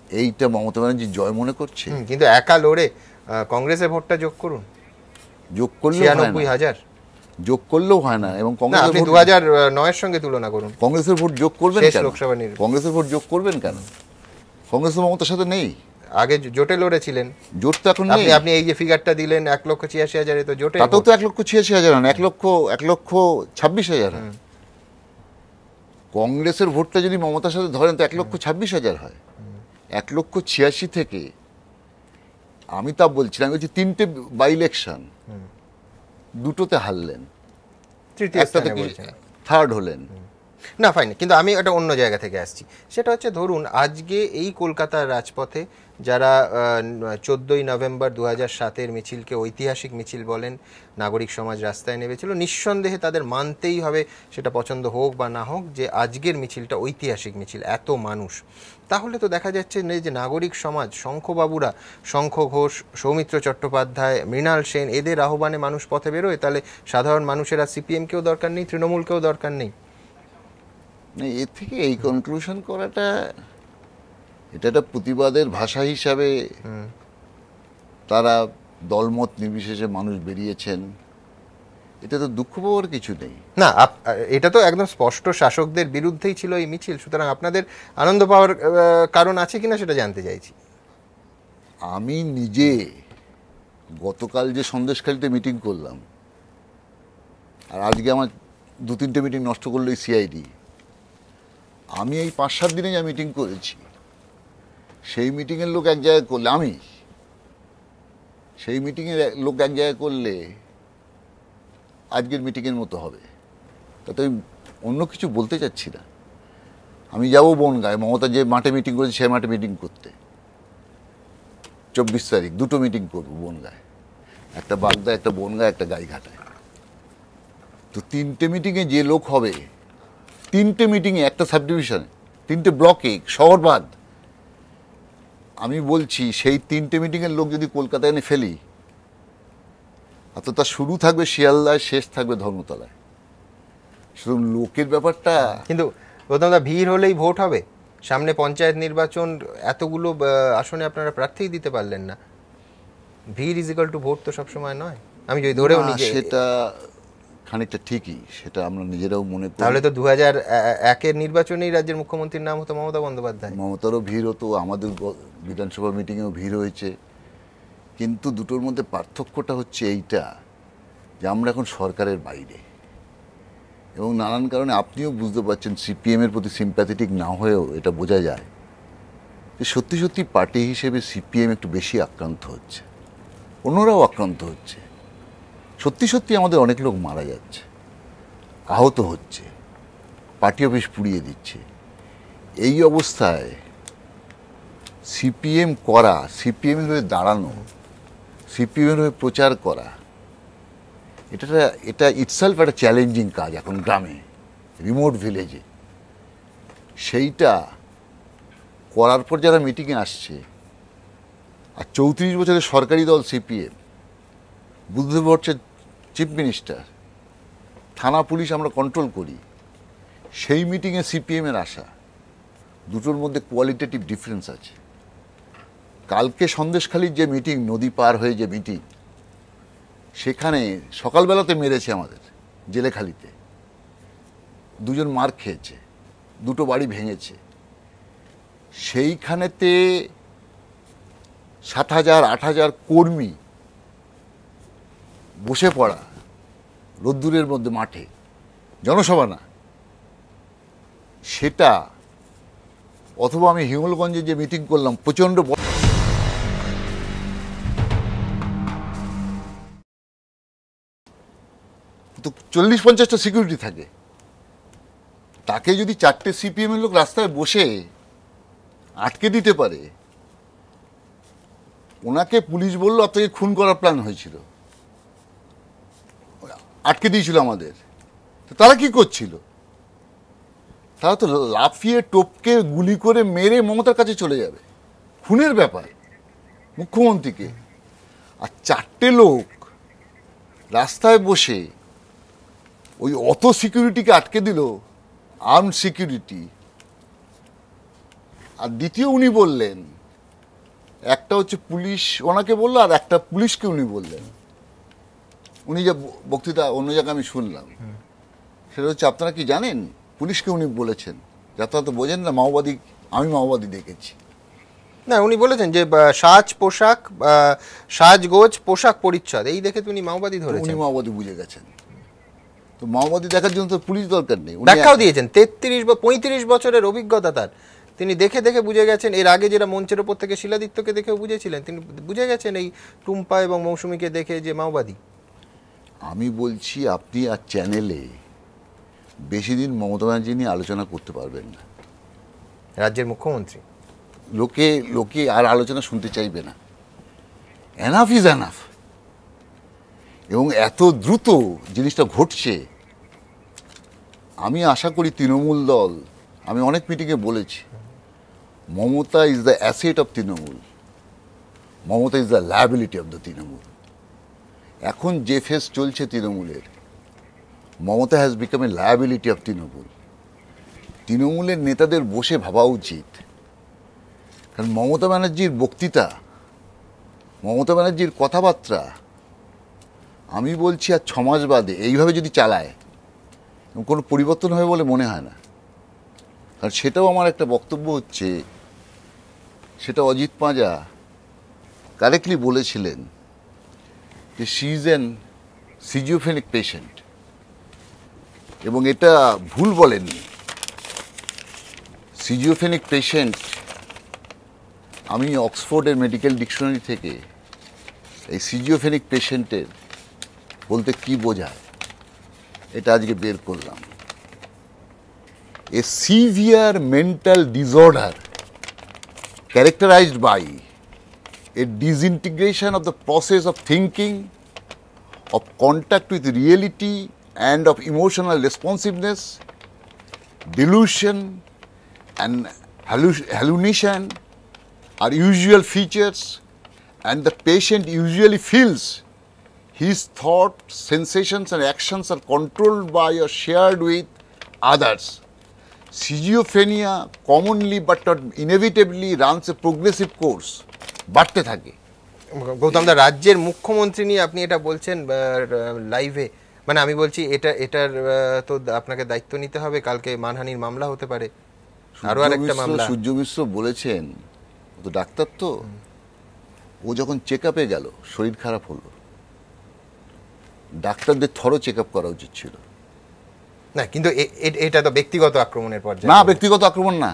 এইটা মমতা ব্যানার্জি জয় মনে করছে। হুম, কিন্তু একা লড়ে আহ, কংগ্রেসের ভোটটা যোগ করুন, যোগ করলেও হয় ছিয়ানব্বই না, হাজার যোগ করলেও হয় না। এবং না, কংগ্রেসের আপনি ভোট দু হাজার নয়ের সঙ্গে তুলনা করুন, কংগ্রেসের ভোট যোগ করবেন শেষ কেন? লোকসভা নির্বাচন। কংগ্রেসের ভোট যোগ করবেন কেন? কংগ্রেস তো মমতার সাথে নেই, আগে জোটে লড়েছিলেন, জোট তো এখন নেই। আপনি আপনি এই যে ফিগারটা দিলেন এক লক্ষ ছিয়াশি হাজারে, তো জোটে তাতেও তো এক লক্ষ ছিয়াশি হাজার হয় না, এক লক্ষ এক লক্ষ ছাব্বিশ হাজার হয়। কংগ্রেসের ভোটটা যদি মমতার সাথে ধরেন তো এক লক্ষ ছাব্বিশ হাজার হয়। এক লক্ষ ছিয়াশি থেকে আমি তা বলছিলাম, বলছি তিনটে বাই ইলেকশন, দুটোতে হারলেন, তৃতীয় একটা স্থানে থেকে বলছেন। থার্ড হলেন। না ফাইন, কিন্তু আমি একটা অন্য জায়গা থেকে আসছি। সেটা হচ্ছে ধরুন আজকে এই কলকাতার রাজপথে যারা চোদ্দোই নভেম্বর দু হাজার সাতের মিছিলকে ঐতিহাসিক মিছিল বলেন, নাগরিক সমাজ রাস্তায় নেমেছিল, নিঃসন্দেহে তাদের মানতেই হবে, সেটা পছন্দ হোক বা না হোক, যে আজকের মিছিলটা ঐতিহাসিক মিছিল, এত মানুষ। তাহলে তো দেখা যাচ্ছে যে নাগরিক সমাজ, শঙ্খবাবুরা, শঙ্খ ঘোষ, সৌমিত্র চট্টোপাধ্যায়, মৃণাল সেন, এদের আহ্বানে মানুষ পথে বেরোয়, তাহলে সাধারণ মানুষের আর সিপিএমকেও দরকার নেই, তৃণমূলকেও দরকার নেই। এর থেকে এই কনক্লুশন করাটা, এটা একটা প্রতিবাদের ভাষা হিসাবে তারা দলমত নির্বিশেষে মানুষ বেরিয়েছেন, এটা তো দুঃখ পাওয়ার কিছু নেই। না, এটা তো একদম স্পষ্ট শাসকদের বিরুদ্ধেই ছিল এই মিছিল, সুতরাং আপনাদের আনন্দ পাওয়ার কারণ আছে কিনা সেটা জানতে চাইছি। আমি নিজে গতকাল যে সন্দেশখালিতে মিটিং করলাম, আর আজকে আমার দু তিনটে মিটিং নষ্ট করলো এই সিআইডি। আমি এই পাঁচ সাত দিনে যা মিটিং করেছি, সেই মিটিংয়ের লোক এক জায়গায় করলে, আমি সেই মিটিংয়ের লোক এক জায়গায় করলে আজকের মিটিংয়ের মতো হবে। তাতে আমি অন্য কিছু বলতে চাচ্ছি না। আমি যাবো বনগাঁয়, মমতা যে মাঠে মিটিং করেছে সে মাঠে মিটিং করতে, চব্বিশ তারিখ দুটো মিটিং করবো বনগাঁয়, একটা বাগদা, একটা বনগাঁ, একটা গাইঘাটায়। তো তিনটে মিটিংয়ে যে লোক হবে, তিনটে মিটিংয়ে একটা সাব ডিভিশনে, তিনটে ব্লকে, শহর বাদ, আমি বলছি সেই তিনটে মিটিংয়ের লোক যদি কলকাতায় এনে ফেলি, তো তার শুরু থাকবে শিয়ালদায়, শেষ থাকবে ধর্মতলায়। শুধু লোকের ব্যাপারটা। কিন্তু গৌতম দা, ভিড় হলেই ভোট হবে? সামনে পঞ্চায়েত নির্বাচন, এতগুলো আসনে আপনারা প্রার্থী দিতে পারলেন না, ভিড় ইজ ইকুয়াল টু ভোট তো সবসময় নয়। আমি যদি ধরেও নিই সেটা খানিকটা ঠিকই, সেটা আমরা নিজেরাও মনে করি। তাহলে তো দু হাজার একের নির্বাচনেই রাজ্যের মুখ্যমন্ত্রীর নাম হতো মমতা বন্দ্যোপাধ্যায়। মমতারও ভিড় হতো, আমাদের বিধানসভা মিটিংয়েও ভিড় হয়েছে, কিন্তু দুটোর মধ্যে পার্থক্যটা হচ্ছে এইটা যে আমরা এখন সরকারের বাইরে, এবং নানান কারণে আপনিও বুঝতে পারছেন, সিপিএমের প্রতি সিম্প্যাথেটিক না হয়েও এটা বোঝা যায় যে সত্যি সত্যি পার্টি হিসেবে সিপিএম একটু বেশি আক্রান্ত হচ্ছে, অন্যরাও আক্রান্ত হচ্ছে। সত্যি সত্যি আমাদের অনেক লোক মারা যাচ্ছে, আহত হচ্ছে, পার্টি অফিস পুড়িয়ে দিচ্ছে। এই অবস্থায় সিপিএম করা, সিপিএমের হয়ে দাঁড়ানো, সিপিএমের হয়ে প্রচার করা, এটা এটা ইটসেলফ একটা চ্যালেঞ্জিং কাজ এখন গ্রামে, রিমোট ভিলেজে। সেইটা করার পর যারা মিটিংয়ে আসছে, আর চৌত্রিশ বছরের সরকারি দল সিপিএম, বুদ্ধদেব হচ্ছে চিফ মিনিস্টার, থানা পুলিশ আমরা কন্ট্রোল করি, সেই মিটিংয়ে সিপিএমের আসা, দুটোর মধ্যে কোয়ালিটেটিভ ডিফারেন্স আছে। কালকে সন্দেশখালির যে মিটিং, নদী পার হয়ে যে মিটিং, সেখানে সকালবেলাতে মেরেছে আমাদের জেলেখালিতে, দুজন মার খেয়েছে, দুটো বাড়ি ভেঙেছে। সেইখানেতে সাত হাজার আট হাজার কর্মী বসে পড়া রোদ্দুরের মধ্যে মাঠে, জনসভা না সেটা, অথবা আমি হিঙ্গলগঞ্জে যে মিটিং করলাম, প্রচণ্ড তো চল্লিশ পঞ্চাশটা সিকিউরিটি থাকে, তাকে যদি চারটে সিপিএম এর লোক রাস্তায় বসে আটকে দিতে পারে, ওনাকে পুলিশ বললো আপনাকে খুন করার প্ল্যান হয়েছিল, আটকে দিয়েছিল আমাদের। তারা কি করছিল? তারা তো লাফিয়ে টপকে গুলি করে মেরে মমতার কাছে চলে যাবে, খুনের ব্যাপার মুখ্যমন্ত্রীকে। আর চারটে লোক রাস্তায় বসে ওই অত সিকিউরিটিকে আটকে দিল, আর্মড সিকিউরিটি। আর দ্বিতীয় উনি বললেন একটা হচ্ছে পুলিশ ওনাকে বললো, আর একটা পুলিশকে উনি বললেন। উনি যে বক্তৃতা অন্য জায়গায় আমি শুনলাম, সেটা হচ্ছে আপনারা কি জানেন, পুলিশকে উনি বলেছেন যাতে তো বোঝেন না মাওবাদী, আমি মাওবাদী দেখেছি। না, উনি বলেছেন যে আহ, সাজ পোশাক, আহ, সাজগোজ, পোশাক পরিচ্ছদ এই দেখে তো উনি মাওবাদী উনি ধরেছেন। মাওবাদী বুঝে গেছেন। তো মাওবাদী দেখার জন্য তো পুলিশ দরকার নেই। উনি ব্যাখ্যাও দিয়েছেন, তেত্রিশ বা পঁয়ত্রিশ বছরের অভিজ্ঞতা তার, তিনি দেখে দেখে বুঝে গেছেন। এর আগে যারা মঞ্চের ওপর থেকে শিলাদিত্যকে দেখেও বুঝেছিলেন, তিনি বুঝে গেছেন এই টুম্পা এবং মৌসুমীকে দেখে যে মাওবাদী। আমি বলছি আপনি আর চ্যানেলে বেশি দিন মমতা ব্যানার্জি নিয়ে আলোচনা করতে পারবেন না। রাজ্যের মুখ্যমন্ত্রী, লোকে লোকে আর আলোচনা শুনতে চাইবে না। Enough is enough. এবং এত দ্রুত জিনিসটা ঘটছে, আমি আশা করি তৃণমূল দল, আমি অনেক মিটিংয়ে বলেছি, Mamata is the asset of Trinamool, Mamata is the liability of the Trinamool. এখন যে ফেস চলছে তৃণমূলের, Mamata has become a liability of Trinamool. তৃণমূলের নেতাদের বসে ভাবা উচিত, কারণ মমতা ব্যানার্জির বক্তৃতা, মমতা ব্যানার্জির কথাবার্তা, আমি বলছি আর ছমাস বাদে এইভাবে যদি চালায় কোনো পরিবর্তন হবে বলে মনে হয় না। কারণ সেটাও আমার একটা বক্তব্য হচ্ছে, সেটা অজিত পাঁজা কারেক্টলি বলেছিলেন যে she is an schizophrenic patient, এবং এটা ভুল বলেননি। সিজিওফ্রেনিক পেশেন্ট আমি অক্সফোর্ডের মেডিকেল ডিকশনারি থেকে এই সিজিওফ্রেনিক পেশেন্টের বলতে কি বোঝায় এটা আজকে বের করলাম। A severe mental disorder characterized by a disintegration of the process of thinking, of contact with reality, and of emotional responsiveness, delusion and hallu- hallucination are usual features, and the patient usually feels his thoughts, sensations and actions are controlled by or shared with others. Schizophrenia commonly but not inevitably runs a progressive course, বাড়তে থাকে। গৌতম দা, রাজ্যের মুখ্যমন্ত্রী নিয়ে আপনি এটা বলছেন লাইভে, মানে আমি বলছি এটা এটার আহ, তো আপনাকে দায়িত্ব নিতে হবে, কালকে মানহানির মামলা হতে পারে, আরো আর একটা মামলা। সূর্য মিশ্র বলেছেন, ও তো ডাক্তার, তো ও যখন চেক আপে গেল শরীর খারাপ হলো, ডাক্তারদের থরো চেক আপ করা উচিত ছিল। না, কিন্তু এ- এ- এটা তো ব্যক্তিগত আক্রমণের পর্যায়ে। না, ব্যক্তিগত আক্রমণ না।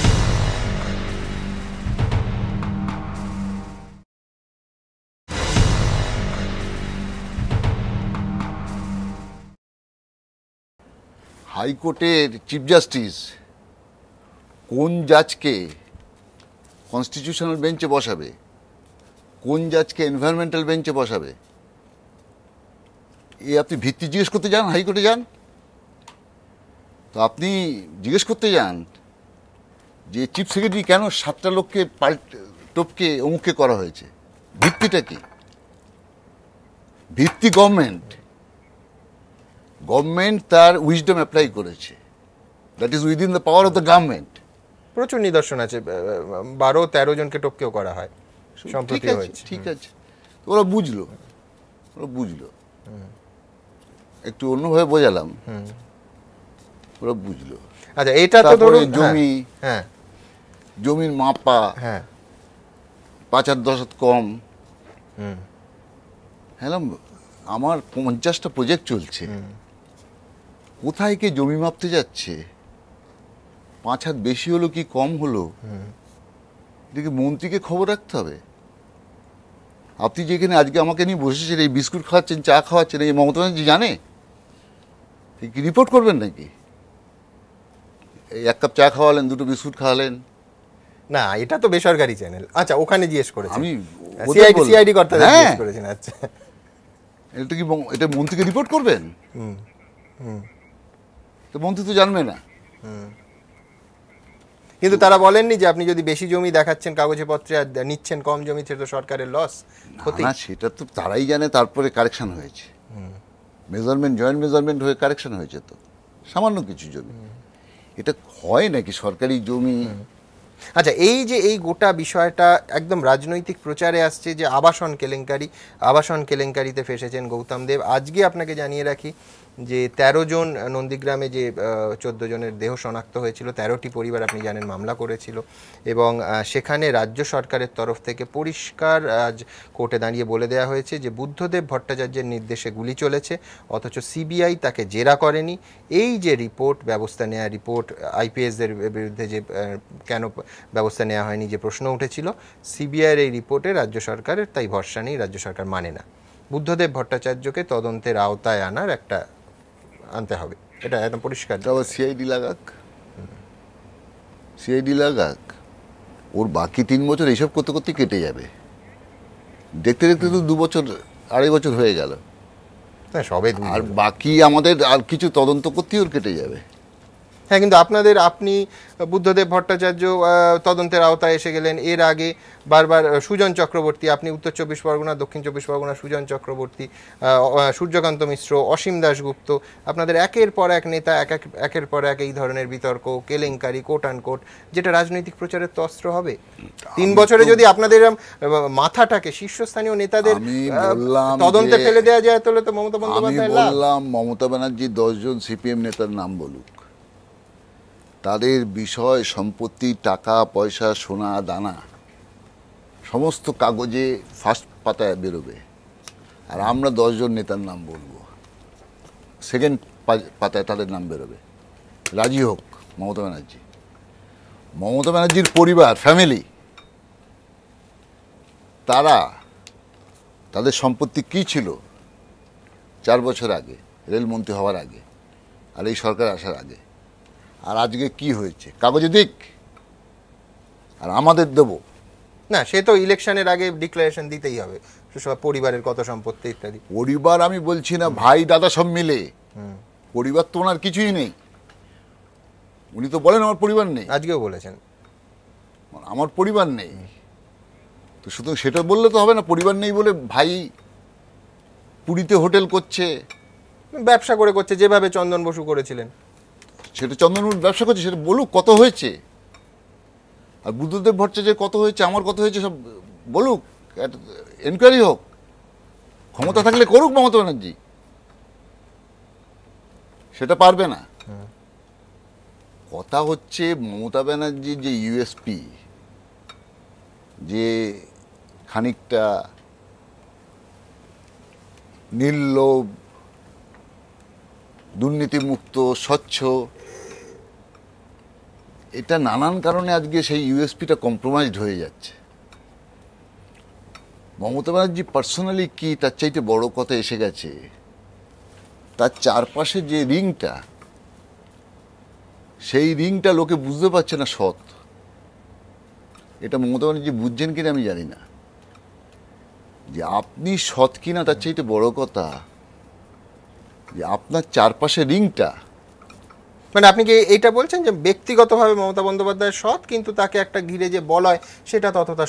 হাইকোর্টের চিফ জাস্টিস কোন জাজকে কনস্টিটিউশনাল বেঞ্চে বসাবে, কোন জাজকে এনভায়রনমেন্টাল বেঞ্চে বসাবে, এ আপনি ভিত্তি জিজ্ঞেস করতে যান, হাইকোর্টে যান, তো আপনি জিজ্ঞেস করতে যান যে চিফ সেক্রেটারি কেন সাতটা লোককে পাল্ট টপকে অমুককে করা হয়েছে, ভিত্তিটা কি? ভিত্তি গভর্নমেন্ট, গভর্নমেন্ট তার উইজডম অ্যাপ্লাই করেছে, that is within the power of the government. প্রচুর নিদর্শন আছে, বারো তেরো জনকে টপকেও করা হয়, ঠিক সম্প্রতি আছে, হয়েছে। ঠিক আছে, ওরা বুঝলো, ওরা বুঝলো, একটু অন্যভাবে বোঝালাম, ওরা বুঝলো। আচ্ছা, এটা তো তারপরে ধরুন জমি, হ্যাঁ জমির মাপা হ্যাঁ পাঁচ আর দশ হাত কম। হ্যাঁ, আমার পঞ্চাশটা প্রজেক্ট চলছে, কোথায় কে জমি মাপতে যাচ্ছে, পাঁচ হাত বেশি হলো কি কম হলো, এদিকে মন্ত্রীকে খবর রাখতে হবে। আপনি যেখানে আজকে আমাকে নিয়ে বসেছেন, এই বিস্কুট খাওয়াচ্ছেন, চা খাওয়াচ্ছেন, এই মমতা ব্যানার্জি জানে? কি রিপোর্ট করবেন নাকি? এই এক কাপ চা খাওয়ালেন, দুটো বিস্কুট খাওয়ালেন। না, এটা তো বেসরকারি চ্যানেল। আচ্ছা, ওখানে জিজ্ঞেস করেছেন, আমি সিআইডি সিআইডি কর্তাদের জিজ্ঞেস করেছেন। আচ্ছা, এটা কি ম- এটা মন্ত্রীকে রিপোর্ট করবেন? তো মন্ত্রী তো জানবে না। কিন্তু তারা বলেননি যে আপনি যদি বেশি জমি দেখাচ্ছেন কাগজে পত্রে আর নিচ্ছেন কম জমি, সেটা তো সরকারের লস হতেই। না, সেটা তো তারাই জানে, তারপরে কারেকশন হয়েছে, মেজারমেন্ট, জয়েন্ট মেজারমেন্ট হয়ে কারেকশন হয়েছে, তো সামান্য কিছু জমি। এটা হয় নাকি সরকারি জমি আচ্ছা, এই যে এই গোটা বিষয়টা একদম রাজনৈতিক প্রচারে আসছে যে আবাসন কেলেঙ্কারি, আবাসন কেলেঙ্কারিতে ফেসেছেন গৌতম দেব। আজকে আপনাকে জানিয়ে রাখি যে তেরো জন নন্দীগ্রামে যে চোদ্দ জনের দেহ শনাক্ত হয়েছিল, তেরোটি পরিবার আপনি জানেন মামলা করেছিল, এবং সেখানে রাজ্য সরকারের তরফ থেকে পরিষ্কার আজ কোর্টে দাঁড়িয়ে বলে দেওয়া হয়েছে যে বুদ্ধদেব ভট্টাচার্যের নির্দেশে গুলি চলেছে, অথচ সিবিআই তাকে জেরা করেনি। এই যে রিপোর্ট, ব্যবস্থা নেওয়া রিপোর্ট, আইপিএসদের বিরুদ্ধে যে কেন ব্যবস্থা নেওয়া হয়নি যে প্রশ্ন উঠেছিল, সিবিআইয়ের এই রিপোর্টে রাজ্য সরকারের তাই ভরসা নেই, রাজ্য সরকার মানে না। বুদ্ধদেব ভট্টাচার্যকে তদন্তের আওতায় আনার একটা আনতে হবে, এটা একদম পরিষ্কার। আবার সিআইডি লাগাক, সিআইডি লাগাক, ওর বাকি তিন বছর এইসব করতে করতে কেটে যাবে। দেখতে দেখতে তো দু বছর আড়াই বছর হয়ে গেল, হ্যাঁ সবে, আর বাকি আমাদের আর কিছু তদন্ত করতেই ওর কেটে যাবে। হ্যাঁ, কিন্তু আপনাদের, আপনি বুদ্ধদেব ভট্টাচার্য তদন্তের আওতায় এসে গেলেন, এর আগে বারবার সুজন চক্রবর্তী, আপনি উত্তর চব্বিশ পরগনা, দক্ষিণ চব্বিশ পরগনা, সুজন চক্রবর্তী, সূর্যকান্ত মিশ্র, অসীম দাশগুপ্ত, আপনাদের একের পর এক নেতা এক একের পর এক এই ধরনের বিতর্ক, কেলেঙ্কারি, কোট অ্যান্ড কোট, যেটা রাজনৈতিক প্রচারের তো অস্ত্র হবে। তিন বছরে যদি আপনাদের মাথাটাকে, শীর্ষস্থানীয় নেতাদের তদন্তে ফেলে দেওয়া যায়, তাহলে তো মমতা বন্দ্যোপাধ্যায় লাভ। বললাম মমতা ব্যানার্জি দশজন সিপিএম নেতার নাম বলুক, তাদের বিষয় সম্পত্তি, টাকা পয়সা, সোনা দানা সমস্ত কাগজে ফার্স্ট পাতায় বেরোবে, আর আমরা দশজন নেতার নাম বলবো, সেকেন্ড পাতায় তাদের নাম বেরোবে। রাজি হোক মমতা ব্যানার্জি, মমতা ব্যানার্জির পরিবার, ফ্যামিলি, তারা তাদের সম্পত্তি কী ছিল চার বছর আগে, রেলমন্ত্রী হওয়ার আগে আর এই সরকার আসার আগে, আর আজকে কি হয়েছে কাগজে দিক, আর আমাদের দেব না। সে তো ইলেকশনের আগে ডিক্লারেশন দিতেই হবে, পরিবারের কত সম্পত্তি ইত্যাদি। পরিবার আমি বলছি না, ভাই দাদা সব মিলে, পরিবার তো ওনার কিছুই নেই। উনি তো বলেন আমার পরিবার নেই, আজকেও বলেছেন আমার পরিবার নেই। তো শুধু সেটা বললে তো হবে না, পরিবার নেই বলে ভাই পুরীতে হোটেল করছে, ব্যবসা করে করছে, যেভাবে চন্দন বসু করেছিলেন, সেটা চন্দনবাবুর ব্যবসা করছে, সেটা বলুক কত হয়েছে। আর বুদ্ধদেব ভট্টাচার্যের কত হয়েছে, আমার কত হয়েছে, সব বলুক, এনকোয়ারি হোক, ক্ষমতা থাকলে করুক মমতা ব্যানার্জি, সেটা পারবে না। কথা হচ্ছে মমতা ব্যানার্জির যে ইউএসপি, যে খানিকটা নির্লোভ, দুর্নীতিমুক্ত, স্বচ্ছ, এটা নানান কারণে আজকে সেই ইউএসপিটা কম্প্রোমাইজড হয়ে যাচ্ছে। মমতা ব্যানার্জি পার্সোনালি কি, তার চাইতে বড় কথা এসে গেছে, তার চারপাশে যে রিংটা, সেই রিংটা লোকে বুঝতে পারছে না সৎ। এটা মমতা ব্যানার্জি বুঝছেন কিনা আমি জানি না, যে আপনি সৎ কিনা তার চাইতে বড় কথা যে আপনার চারপাশে রিংটা। মানে আপনি কি এইটা বলছেন যে ব্যক্তিগতভাবে মমতা বন্দ্যোপাধ্যায় সৎ, কিন্তু তাকে একটা ঘিরে যে বলয় সেটা ততটা।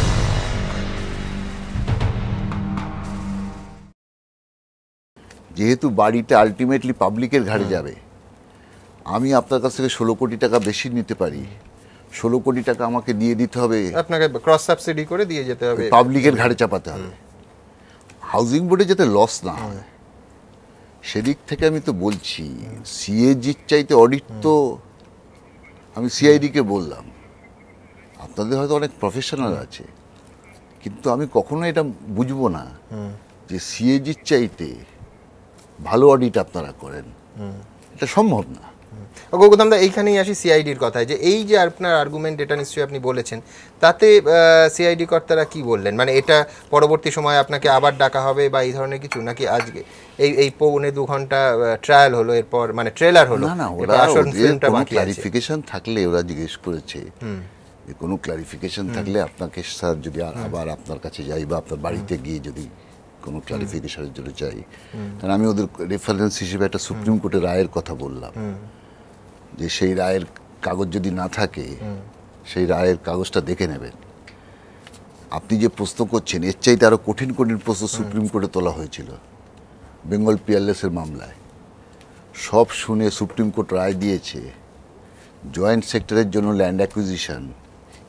যেহেতু বাড়িটা আলটিমেটলি পাবলিকের ঘাড়ে যাবে, আমি আপনার কাছ থেকে ষোলো কোটি টাকা বেশি নিতে পারি, ষোলো কোটি টাকা আমাকে দিয়ে দিতে হবে, আপনাকে ক্রস সাবসিডি করে দিয়ে যেতে হবে, পাবলিকের ঘাড়ে চাপাতে হবে, হাউজিং বোর্ডে যাতে লস না হয় সেদিক থেকে আমি তো বলছি। সিএজির চাইতে অডিট তো, আমি সিআইডিকে বললাম, আপনাদের হয়তো অনেক প্রফেশনাল আছে, কিন্তু আমি কখনো এটা বুঝবো না যে সিএজির চাইতে ভালো অডিট আপনারা করেন, এটা সম্ভব না। গৌতম দা, এইখানেই আসি সিআইডির কথায়, যে এই যে আপনার আর্গুমেন্ট, এটা নিশ্চয়ই আপনি বলেছেন, তাতে সিআইডি কর্তারা কি বললেন? মানে এটা পরবর্তী সময়ে আপনাকে আবার ডাকা হবে বা এই ধরনের কিছু, নাকি আজকে এই এই পৌনে দু ঘন্টা ট্রায়াল হলো, এরপর মানে ট্রেলার হলো? না না, ওরা কোনো ক্লারিফিকেশন থাকলে ওরা জিজ্ঞেস করেছে, যে কোনো ক্লারিফিকেশন থাকলে আপনাকে স্যার যদি আবার আপনার কাছে যাই বা আপনার বাড়িতে গিয়ে যদি কোনো ক্লারিফিকেশনের জন্য চাই, কারণ আমি ওদের রেফারেন্স হিসেবে একটা সুপ্রিম কোর্টের রায়ের কথা বললাম, যে সেই রায়ের কাগজ যদি না থাকে সেই রায়ের কাগজটা দেখে নেবেন। আপনি যে প্রশ্ন করছেন এর চাইতে আরো কঠিন কঠিন প্রশ্ন সুপ্রিম কোর্টে তোলা হয়েছিল বেঙ্গল পিয়ারলেসের মামলায়, সব শুনে সুপ্রিম কোর্ট রায় দিয়েছে জয়েন্ট সেক্টরের জন্য land acquisition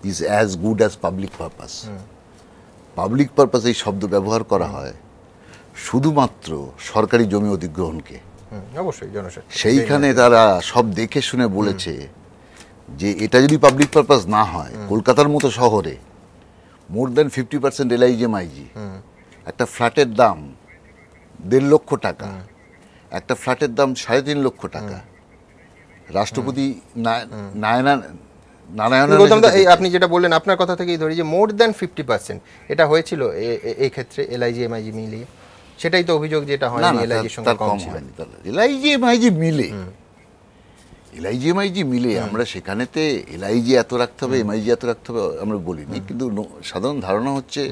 is as good as public purpose. Public purpose এই শব্দ ব্যবহার করা হয় শুধুমাত্র সরকারি জমি অধিগ্রহণকে। হুম, অবশ্যই জনস্বার্থ। সেইখানে তারা সব দেখে শুনে বলেছে যে এটা যদি পাবলিক পারপাস না হয়, কলকাতার মতো শহরে more than fifty percent LIG MIG, একটা ফ্ল্যাটের দাম দেড় লক্ষ টাকা, একটা ফ্ল্যাটের দাম সাড়ে তিন লক্ষ টাকা। রাষ্ট্রপতি না- নারায়ণ নারায়ণের গৌতম দা, এই আপনি যেটা বললেন আপনার কথা থেকেই ধরি যে মোর দ্যান ফিফটি পার্সেন্ট এটা হয়েছিল এ- এ- এই ক্ষেত্রে এলআইজি এমআইজি মিলিয়ে, সেটাই তো অভিযোগ যেটা না হয়নি না, এলআইজির তার- সঙ্গে তার কম কম ছিল। হয়নি। এলআইজি এমআইজি মিলে এলআইজি এমআইজি মিলে আমরা সেখানেতে এলআইজি এত রাখতে হবে, এমআইজি এত রাখতে হবে আমরা বলিনি, কিন্তু ন- সাধারণ ধারণা হচ্ছে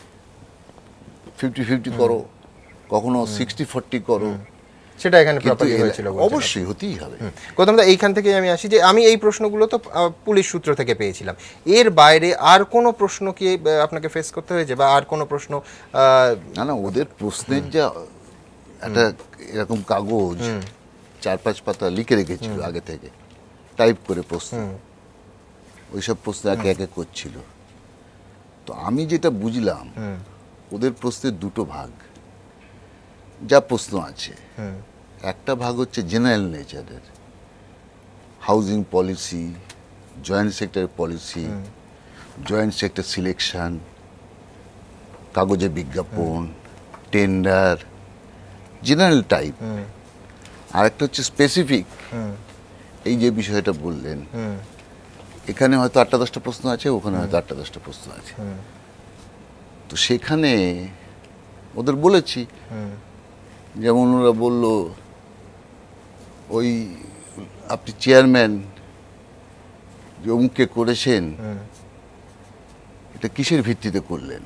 ফিফটি ফিফটি করো, কখনো সিক্সটি ফোরটি করো, সেটা এখানে কিন্তু প্রপারলি এলা- হয়েছিল বলছেন আপনি। অবশ্যই হতেই হবে। গৌতম দা, এইখান থেকে আমি আসি যে আমি এই প্রশ্নগুলো তো আহ, পুলিশ সূত্র থেকে পেয়েছিলাম, এর বাইরে আর কোনো প্রশ্ন কি আহ, আপনাকে ফেস করতে হয়েছে বা আর কোনো প্রশ্ন আহ, না না, ওদের প্রশ্নের যা একটা এরকম কাগজ চার পাঁচ পাতা লিখে রেখেছিল আগে থেকে, টাইপ করে প্রশ্ন, ওইসব প্রশ্ন একে একে করছিল। তো আমি যেটা বুঝলাম, ওদের প্রশ্নের দুটো ভাগ যা প্রশ্ন আছে। একটা ভাগ হচ্ছে জেনারেল নেচারের, housing policy, joint sector policy, joint sector selection, কাগজে বিজ্ঞাপন, টেন্ডার, জেনারেল টাইপ। আর একটা হচ্ছে স্পেসিফিক, এই যে বিষয়টা বললেন, এখানে হয়তো আটটা দশটা প্রশ্ন আছে, ওখানে হয়তো আটটা দশটা প্রশ্ন আছে। তো সেখানে ওদের বলেছি, যেমন ওরা বলল ওই আপনি চেয়ারম্যান যে অমুককে করেছেন, এটা কিসের ভিত্তিতে করলেন,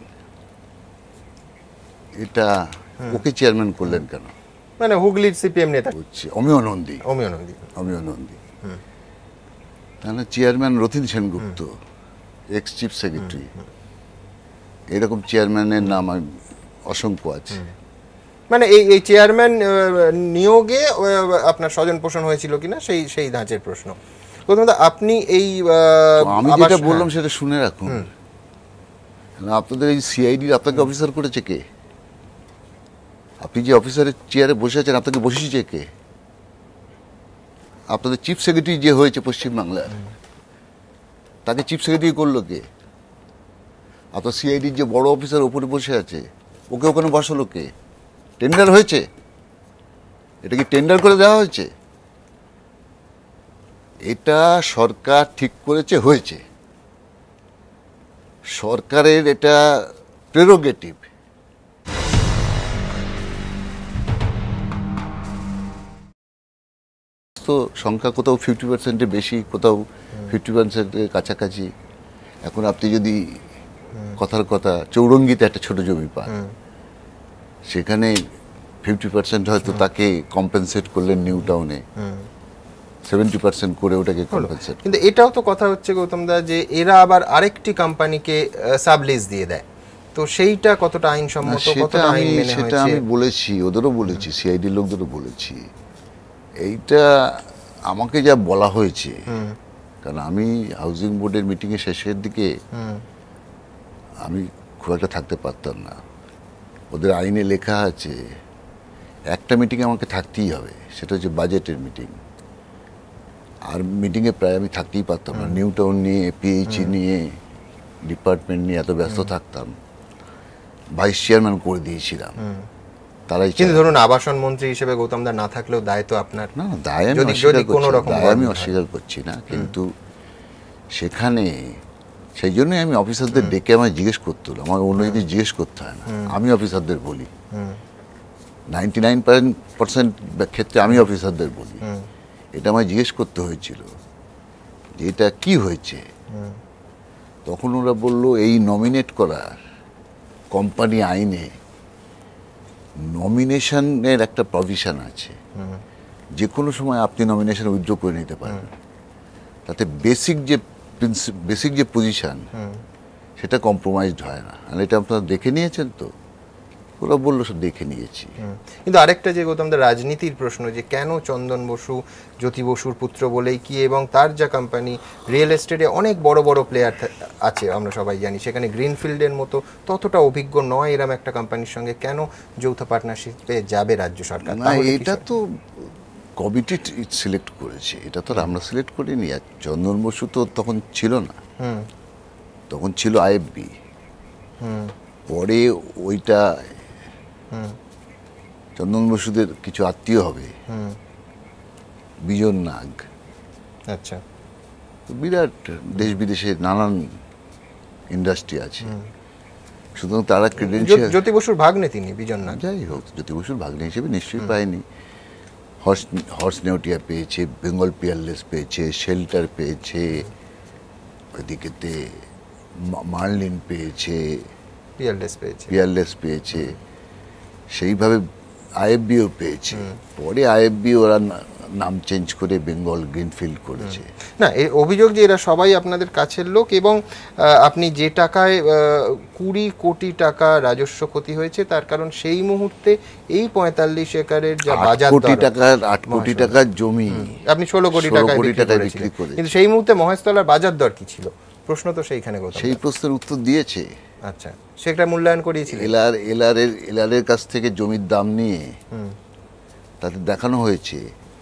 এটা ওকে চেয়ারম্যান করলেন কেন? মানে হুগলির সিপিএম নেতা হচ্ছে অমিয় নন্দী, অমিয় নন্দী। অমিয় নন্দী। তাহলে chairman Ratin Sengupta, ex chief secretary, এরকম চেয়ারম্যানের নাম আর অসংখ্য আছে। মানে এই এই চেয়ারম্যান আহ, নিয়োগে আহ, আপনার স্বজন পোষণ হয়েছিল কিনা সেই সেই ধাঁচের প্রশ্ন। গৌতম দা, আপনি এই আহ, তো আমি আবাস- যেটা বললাম হ্যাঁ, সেটা শুনে রাখুন। না, আপনাদের এই সিআইডি আপনাকে অফিসার করেছে কে? আপনি যে অফিসারের চেয়ারে বসে আছেন, আপনাকে বসিয়েছে কে? আপনাদের চিফ সেক্রেটারি যে হয়েছে পশ্চিমবাংলার, তাকে চিফ সেক্রেটারি করলো কে? আপনার সিআইডির যে বড় অফিসার ওপরে বসে আছে, ওকে ওখানে বসালো কে? টেন্ডার হয়েছে? এটা কি টেন্ডার করে দেওয়া হয়েছে? এটা সরকার ঠিক করেছে, হয়েছে। সরকারের এটা প্রেরোগেটিভ। তো সংখ্যা কোথাও ফিফটি পার্সেন্টের বেশি, কোথাও ফিফটি পার্সেন্টের কাছাকাছি। এখন আপনি যদি কথার কথা চৌরঙ্গিতে একটা ছোট জমি পান, সেখানে ফিফটি পার্সেন্ট হয়তো তাকে কম্পেনসেট করলেন নিউ টাউনে, সেভেন্টি পার্সেন্ট করে ওটাকে কম্পেনসেট। কিন্তু এটাও তো কথা হচ্ছে গৌতম দা যে এরা আবার আরেকটি কোম্পানিকে সাবলিজ দিয়ে দেয়, তো সেইটা কতটা আইনসম্মত, সেটা কতটা আমি আইন মেনে সেটা হয়েছে? আমি বলেছি, ওদেরও বলেছি, সিআইডি লোকদেরও বলেছি। এইটা আমাকে যা বলা হয়েছে, কারণ আমি হাউজিং বোর্ডের মিটিংয়ে শেষের দিকে আমি খুব একটা থাকতে পারতাম না। ওদের আইনে লেখা আছে একটা মিটিংয়ে আমাকে থাকতেই হবে, সেটা হচ্ছে বাজেটের মিটিং। আর মিটিংয়ে প্রায় আমি থাকতেই পারতাম না, নিউ টাউন নিয়ে, পিএইচই নিয়ে, ডিপার্টমেন্ট নিয়ে এত ব্যস্ত থাকতাম। ভাইস চেয়ারম্যান করে দিয়েছিলাম, তারাই কিন্তু চালাতো। ধরুন আবাসন মন্ত্রী হিসেবে গৌতম দা না থাকলেও দায় তো আপনার। না না, দায় আমি যদি- অস্বীকার যদি কোনো করছি না, রকম দায় আমি গরমিল হয়। অস্বীকার করছি না, কিন্তু সেখানে সেই জন্যই আমি অফিসারদের ডেকে আমায় জিজ্ঞেস করতে হলো। আমাকে অন্য যদি জিজ্ঞেস করতে হয় না, আমি অফিসারদের বলি। নাইনটি নাইন পার্সেন্ট ক্ষেত্রে আমি অফিসারদের বলি। এটা আমায় জিজ্ঞেস করতে হয়েছিল যে এটা কি হয়েছে। তখন ওরা বলল এই নমিনেট করার কোম্পানি আইনে নমিনেশনের একটা প্রভিশন আছে, যে কোনো সময় আপনি নমিনেশন উইথড্র করে নিতে পারেন। তাতে বেসিক যে বেসিক যে পজিশন, সেটা কম্প্রোমাইজড হয় না। আর এটা আপনারা দেখে নিয়েছেন তো, ওরা বললো সব দেখে নিয়েছি। কিন্তু আরেকটা যে গৌতমদা রাজনীতির প্রশ্ন, যে কেন চন্দন বসু জ্যোতি বসুর পুত্র বলেই কি, এবং তার যা কোম্পানি রিয়েল এস্টেটে অনেক বড় বড় প্লেয়ার আছে আমরা সবাই জানি, সেখানে গ্রিনফিল্ডের মতো ততটা অভিজ্ঞ নয় এরম একটা কোম্পানির সঙ্গে কেন যৌথ পার্টনারশিপে যাবে রাজ্য সরকার? না, এটা তো কমিটি সিলেক্ট করেছে, এটা তো আমরা সিলেক্ট করিনি। আর চন্দন বসু তো তখন ছিল না, তখন ছিল আইএফবি। পরে ওইটা চন্দন বসুদের কিছু আত্মীয় হবে, বিজন নাগ, আচ্ছা, বিরাট দেশ বিদেশে নানান ইন্ডাস্ট্রি আছে, সুতরাং তারা ক্রেডেন্সিয়াল। জ্যোতি বসুর ভাগ্নে তিনি, বিজন নাগ। যাই হোক, জ্যোতি বসুর ভাগ্নে হিসেবে নিশ্চয়ই পায়নি। হর্স হর্স নেওটিয়া পেয়েছে, বেঙ্গল পিয়ারলেস পেয়েছে, শেল্টার পেয়েছে, ওইদিকেতে মার্লিন পেয়েছে, পিয়ারলেস পেয়েছে, পিয়ারলেস পেয়েছে, সেইভাবে আইএফবিও পেয়েছে। পরে আইএফবি ওরা নাম চেঞ্জ করে বেঙ্গল গ্রিনফিল্ড করেছে। না, এই অভিযোগ যে এরা সবাই আপনাদের কাছের লোক, এবং আপনি যে টাকায় কুড়ি কোটি টাকা রাজস্ব ক্ষতি হয়েছে তার কারণ সেই মুহূর্তে এই পঁয়তাল্লিশ একরের যা বাজার কোটি টাকার আট কোটি টাকার জমি আপনি ষোলো কোটি টাকায় বিক্রি করে, কিন্তু সেই মুহূর্তে মহেশতলার বাজার দর কি ছিল? প্রশ্ন তো সেইখানে। সেই প্রশ্নের উত্তর দিয়েছে। আচ্ছা, সেটা মূল্যায়ন করিয়েছিল। এলার এলারের এলারের কাছ থেকে জমির দাম নিয়ে তাতে দেখানো হয়েছে,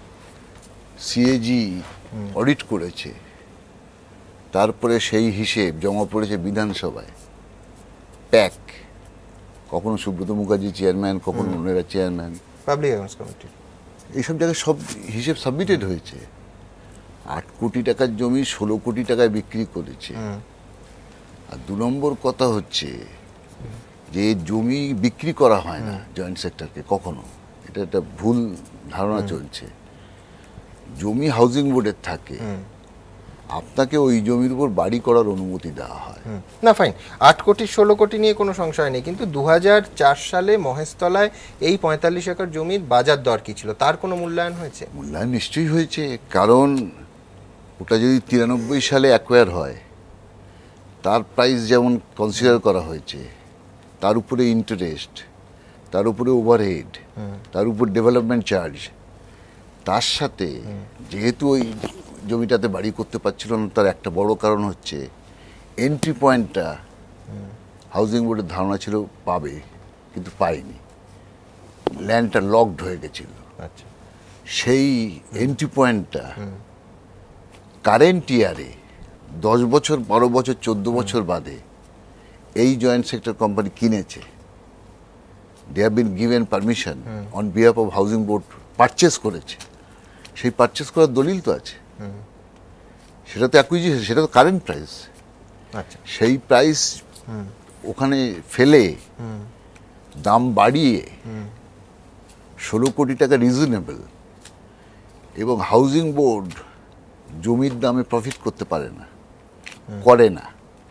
সিএজি অডিট করেছে, তারপরে সেই হিসেব জমা পড়েছে বিধানসভায়, প্যাক, কখনো সুব্রত মুখার্জি চেয়ারম্যান, কখনো ওনারা চেয়ারম্যান, পাবলিক অ্যাকাউন্টস কমিটি, এইসব জায়গায় সব হিসেব সাবমিটেড হয়েছে। আট কোটি টাকার জমি ষোলো কোটি টাকায় বিক্রি করেছে। আর দু নম্বর কথা হচ্ছে যে জমি বিক্রি করা হয় না জয়েন্ট সেক্টরকে কখনো, এটা একটা ভুল ধারণা চলছে। জমি হাউজিং বোর্ডের থাকে, আপনাকে ওই জমির উপর বাড়ি করার অনুমতি দেওয়া হয় না। ফাইন, আট কোটি ষোলো কোটি নিয়ে কোনো সংশয় নেই, কিন্তু দু হাজার চার সালে মহেশতলায় এই পঁয়তাল্লিশ একর জমির বাজার দর কি ছিল তার কোনো মূল্যায়ন হয়েছে? মূল্যায়ন নিশ্চয়ই হয়েছে, কারণ ওটা যদি তিরানব্বই সালে অ্যাকোয়ার হয়, তার প্রাইস যেমন কনসিডার করা হয়েছে, তার উপরে ইন্টারেস্ট, তার উপরে ওভারহেড, তার উপর ডেভেলপমেন্ট চার্জ, তার সাথে যেহেতু ওই জমিটাতে বাড়ি করতে পারছিল না, তার একটা বড় কারণ হচ্ছে এন্ট্রি পয়েন্টটা হাউজিং বোর্ডের ধারণা ছিল পাবে, কিন্তু পায়নি, ল্যান্ডটা লকড হয়ে গেছিল। আচ্ছা, সেই এন্ট্রি পয়েন্টটা কারেন্ট ইয়ারে দশ বছর বারো বছর চোদ্দ বছর বাদে এই জয়েন্ট সেক্টর কোম্পানি কিনেছে। They have been given permission on behalf of housing board, purchase করেছে। সেই পারচেস করার দলিল তো আছে, সেটা তো অ্যাকুইজিশন, সেটা তো কারেন্ট প্রাইস। আচ্ছা, সেই প্রাইস ওখানে ফেলে দাম বাড়িয়ে ষোলো কোটি টাকা রিজনেবল, এবং হাউজিং বোর্ড জমির দামে প্রফিট করতে পারে না, করে না।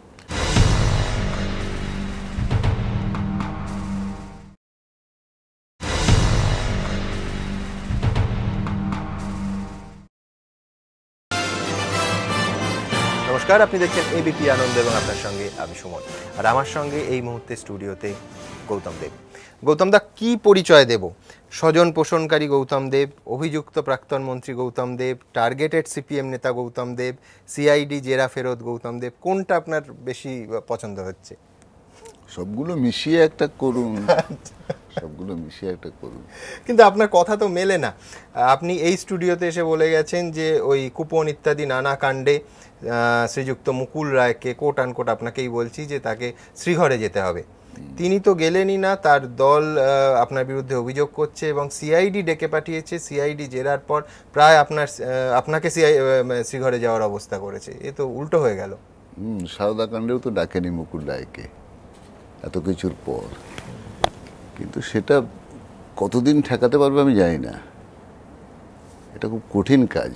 নমস্কার, আপনি দেখছেন এবিপি আনন্দ এবং আপনার সঙ্গে আমি সুমন, আর আমার সঙ্গে এই মুহূর্তে স্টুডিওতে গৌতম দেব। গৌতম দা, কি পরিচয় দেব? স্বজন পোষণকারী গৌতম দেব, অভিযুক্ত প্রাক্তন মন্ত্রী গৌতম দেব, টার্গেটেড সিপিএম নেতা গৌতম দেব, সিআইডি জেরা ফেরত গৌতম দেব, কোনটা আপনার বেশি পছন্দ হচ্ছে? সবগুলো মিশিয়ে একটা করুন, সবগুলো মিশিয়ে একটা করুন। কিন্তু আপনার কথা তো মেলে না। আপনি এই স্টুডিওতে এসে বলে গেছেন যে ওই কুপন ইত্যাদি নানা কাণ্ডে শ্রীযুক্ত মুকুল রায়কে, কোট আনকোট আপনাকেই বলছি, যে তাকে শ্রীঘরে যেতে হবে। তিনি তো গেলেনই না, তার দল আপনার বিরুদ্ধে অভিযোগ করছে এবং সিআইডি ডেকে পাঠিয়েছে। সিআইডি জেরার পর প্রায় আপনার আপনাকে সিআই শ্রীঘরে যাওয়ার অবস্থা করেছে। এ তো উল্টো হয়ে গেল। হুম, সারদা কাণ্ডেও তো ডাকেনি মুকুল রায়কে এত কিছুর পর, কিন্তু সেটা কতদিন ঠেকাতে পারবে আমি জানি না। এটা খুব কঠিন কাজ,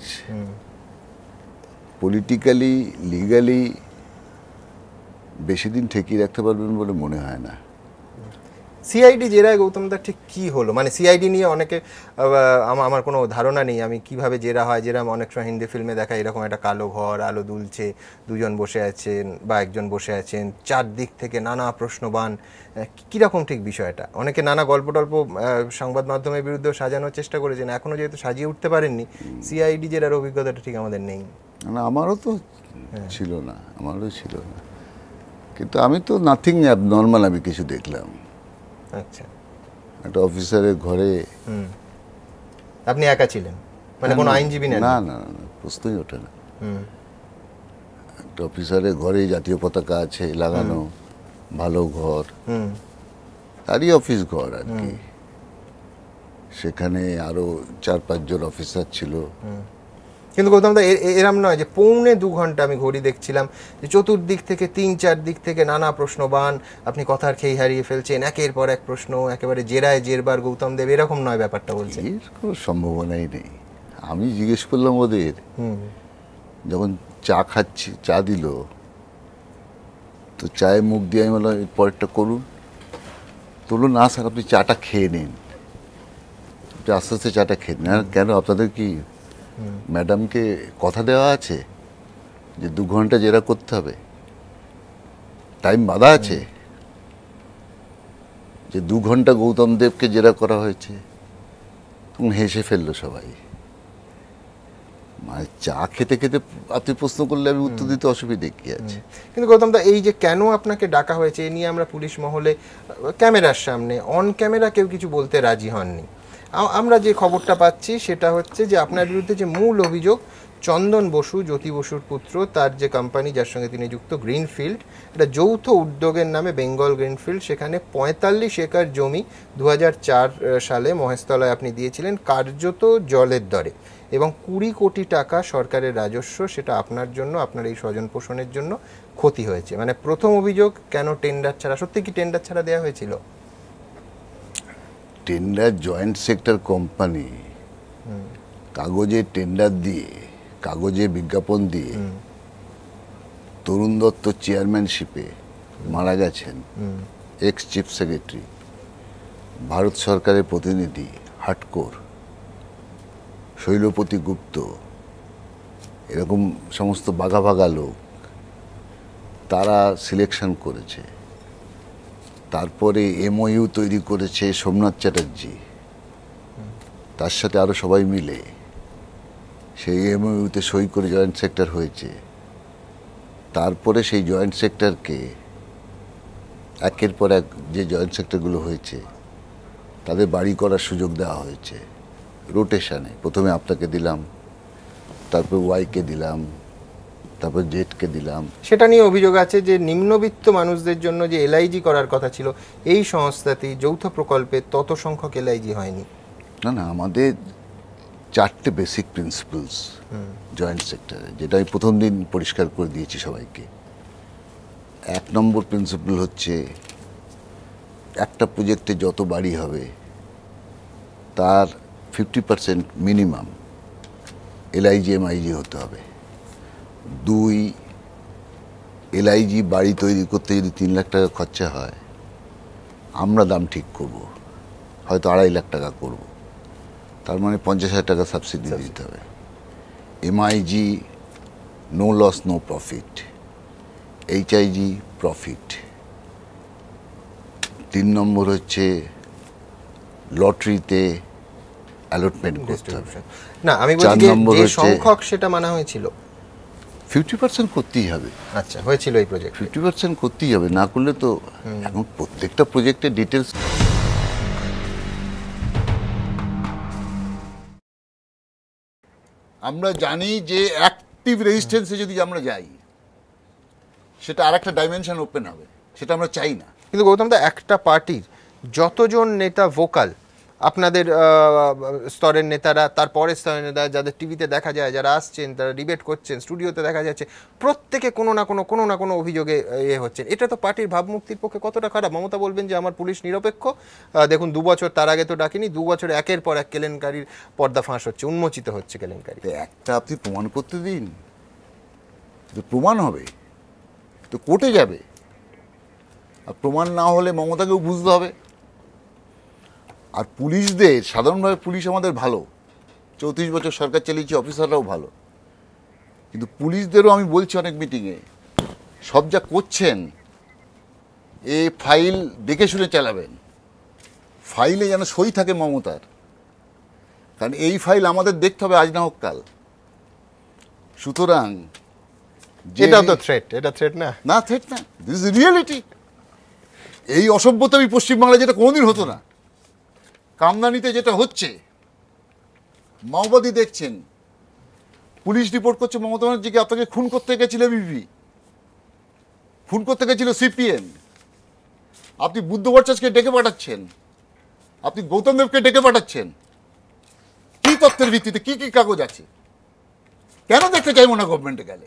পলিটিক্যালি লিগালি বেশি দিন ঠেকিয়ে রাখতে পারবেন বলে মনে হয় না। সিআইডি জেরায় গৌতম দা ঠিক কি হলো, মানে সিআইডি নিয়ে অনেকে আমার কোনো ধারণা নেই আমি কিভাবে জেরা হয়, যেরকম অনেক সময় হিন্দি ফিল্মে দেখা এরকম একটা কালো ঘর, আলো দুলছে, দুজন বসে আছেন বা একজন বসে আছেন, চারদিক থেকে নানা প্রশ্নবান, কিরকম ঠিক বিষয়টা? অনেকে নানা গল্প টল্প সংবাদ মাধ্যমের বিরুদ্ধেও সাজানোর চেষ্টা করেছেন, এখনো যেহেতু সাজিয়ে উঠতে পারেননি, সিআইডি জেরার অভিজ্ঞতাটা ঠিক আমাদের নেই। না আমারও তো ছিল না, আমারও ছিল না, কিন্তু আমি তো নাথিং অ্যাবনর্মাল আমি কিছু দেখলাম। আচ্ছা, একটা অফিসারের ঘরে। আপনি একা ছিলেন, মানে কোনো আইনজীবী নেন? না না না, প্রশ্নই ওঠে না। একটা অফিসারের ঘরে জাতীয় পতাকা আছে লাগানো, ভালো ঘর, তারই অফিস ঘর আর কি। সেখানে আরো চার পাঁচজন অফিসার ছিল। কিন্তু গৌতম দা এরম নয় যে পৌনে দু ঘন্টা আমি ঘড়ি দেখছিলাম যে চতুর্দিক থেকে তিন চার দিক থেকে নানা প্রশ্নবান, আপনি কথার খেই হারিয়ে ফেলছেন, একের পর এক প্রশ্ন, একেবারে জেরায় জেরবার গৌতম দেব, এরকম নয় ব্যাপারটা বলছেন? এর কোনো সম্ভাবনাই নেই। আমি জিজ্ঞেস করলাম ওদের, যখন চা খাচ্ছি, চা দিল, তো চায়ে মুখ দিয়ে আমি বললাম পরেরটা করুন। তুলুন, না স্যার আপনি চাটা খেয়ে নিন, আপনি আস্তে আস্তে চাটা খেয়ে নিন। কেন, আপনাদের কি ম্যাডামকে কথা দেওয়া আছে যে দু ঘন্টা জেরা করতে হবে? টাইম বাঁধা আছে যে দু ঘন্টা গৌতম দেবকে জেরা করা হয়েছে? তখন হেসে ফেললো সবাই। মানে চা খেতে খেতে আপনি প্রশ্ন করলে আমি উত্তর দিতে অসুবিধে কি আছে? কিন্তু গৌতম দা এই যে কেন আপনাকে ডাকা হয়েছে এ নিয়ে আমরা পুলিশ মহলে ক্যামেরার সামনে অন ক্যামেরা কেউ কিছু বলতে রাজি হননি। আমরা যে খবরটা পাচ্ছি সেটা হচ্ছে যে আপনার বিরুদ্ধে যে মূল অভিযোগ, চন্দন বসু, জ্যোতি বসুর পুত্র, তার যে কোম্পানি যার সঙ্গে তিনি যুক্ত গ্রিনফিল্ড, এটা যৌথ উদ্যোগের নামে বেঙ্গল গ্রিনফিল্ড, সেখানে পঁয়তাল্লিশ একর জমি দু হাজার চার সালে মহেশতলায় আপনি দিয়েছিলেন কার্যত জলের দরে, এবং কুড়ি কোটি টাকা সরকারের রাজস্ব সেটা আপনার জন্য, আপনার এই স্বজন পোষণের জন্য ক্ষতি হয়েছে। মানে প্রথম অভিযোগ, কেন টেন্ডার ছাড়া? সত্যি কি টেন্ডার ছাড়া দেওয়া হয়েছিল? টেন্ডার জয়েন্ট সেক্টর কোম্পানি কাগজে টেন্ডার দিয়ে, কাগজে বিজ্ঞাপন দিয়ে তরুণ দত্ত চেয়ারম্যানশিপে মারা গেছেন, এক্স চিফ সেক্রেটারি, ভারত সরকারের প্রতিনিধি হাটকোর, শৈলপতি গুপ্ত, এরকম সমস্ত বাঘা বাঘা লোক, তারা সিলেকশন করেছে। তারপরে এমওইউ তৈরি করেছে সোমনাথ চ্যাটার্জি, তার সাথে আরো সবাই মিলে সেই এমওইউতে সই করে জয়েন্ট সেক্টর হয়েছে। তারপরে সেই জয়েন্ট সেক্টরকে একের পর এক যে জয়েন্ট সেক্টরগুলো হয়েছে তাদের বাড়ি করার সুযোগ দেওয়া হয়েছে রোটেশনে। প্রথমে আপনাকে দিলাম, তারপর ওয়াইকে দিলাম, তারপর জেটকে দিলাম। সেটা নিয়ে অভিযোগ আছে যে নিম্নবিত্ত মানুষদের জন্য যে এলআইজি করার কথা ছিল এই সংস্থাটি যৌথ প্রকল্পে তত সংখ্যক এলআইজি হয়নি। না না, আমাদের চারটে বেসিক প্রিন্সিপালস জয়েন্ট সেক্টরে, যেটা আমি প্রথম দিন পরিষ্কার করে দিয়েছি সবাইকে। এক নম্বর প্রিন্সিপাল হচ্ছে একটা প্রজেক্টে যত বাড়ি হবে তার fifty percent minimum LIG MIG হতে হবে। দুই, এলআইজি বাড়ি তৈরি করতে যদি তিন লাখ টাকা খরচা হয়, আমরা দাম ঠিক করব, হয়তো আড়াই লাখ টাকা করব, তার মানে পঞ্চাশ হাজার টাকা সাবসিডি দিতে হবে। MIG no loss no profit, HIG profit. তিন নম্বর হচ্ছে লটারিতে অ্যালটমেন্ট করতে হবে। না আমি বলছি যে সংখ্যক সেটা মানা হয়েছিল ফিফটি পার্সেন্ট করতেই হবে। আচ্ছা, হয়েছিল এই প্রজেক্ট ফিফটি পার্সেন্ট করতেই হবে, না করলে তো এখন প্রত্যেকটা প্রজেক্টের ডিটেলস। আমরা জানি যে অ্যাক্টিভ রেজিস্ট্যান্সে যদি আমরা যাই সেটা আর একটা ডাইমেনশন ওপেন হবে, সেটা আমরা চাই না। কিন্তু গৌতম দা একটা পার্টির যতজন নেতা ভোকাল, আপনাদের স্তরের নেতারা, তারপরের স্তরের নেতা, যাদের টিভিতে দেখা যায়, যারা আসছেন, তারা ডিবেট করছেন, স্টুডিওতে দেখা যাচ্ছে, প্রত্যেকে কোনো না কোনো কোনো না কোনো অভিযোগে এ হচ্ছেন। এটা তো পার্টির ভাবমুক্তির পক্ষে কতটা খারাপ? মমতা বলবেন যে আমার পুলিশ নিরপেক্ষ, দেখুন দু বছর তার আগে তো ডাকিনি, দু বছর একের পর এক কেলেঙ্কারির পর্দা ফাঁস হচ্ছে, উন্মোচিত হচ্ছে কেলেঙ্কারি। একটা আপনি প্রমাণ করতে দিন, প্রমাণ হবে তো কোর্টে যাবে, আর প্রমাণ না হলে মমতাকেও বুঝতে হবে আর পুলিশদের, সাধারণভাবে পুলিশ আমাদের ভালো, চৌত্রিশ বছর সরকার চালিয়েছে, অফিসাররাও ভালো, কিন্তু পুলিশদেরও আমি বলছি অনেক মিটিংয়ে, সব যা করছেন এ ফাইল দেখে শুনে চালাবেন, ফাইলে যেন সই থাকে মমতার, কারণ এই ফাইল আমাদের দেখতে হবে আজ না হোক কাল। সুতরাং এটাও তো থ্রেট, এটা থ্রেট না, না থ্রেট না, দিস ইজ রিয়েলিটি। এই অসভ্যতামি পশ্চিমবাংলায় যেটা কোনোদিন হতো না, কামদানিতে যেটা হচ্ছে, মাওবাদী দেখছেন, পুলিশ রিপোর্ট করছে মমতা ব্যানার্জিকে আপনাকে খুন করতে গেছিল বিপি, খুন করতে গেছিল সিপিএম, আপনি বুদ্ধ ভট্টাচার্যকে ডেকে পাঠাচ্ছেন, আপনি গৌতম দেবকে ডেকে পাঠাচ্ছেন, কি তথ্যের ভিত্তিতে, কি কি কাগজ আছে, কেন দেখতে চাইবো না গভর্নমেন্টে গেলে?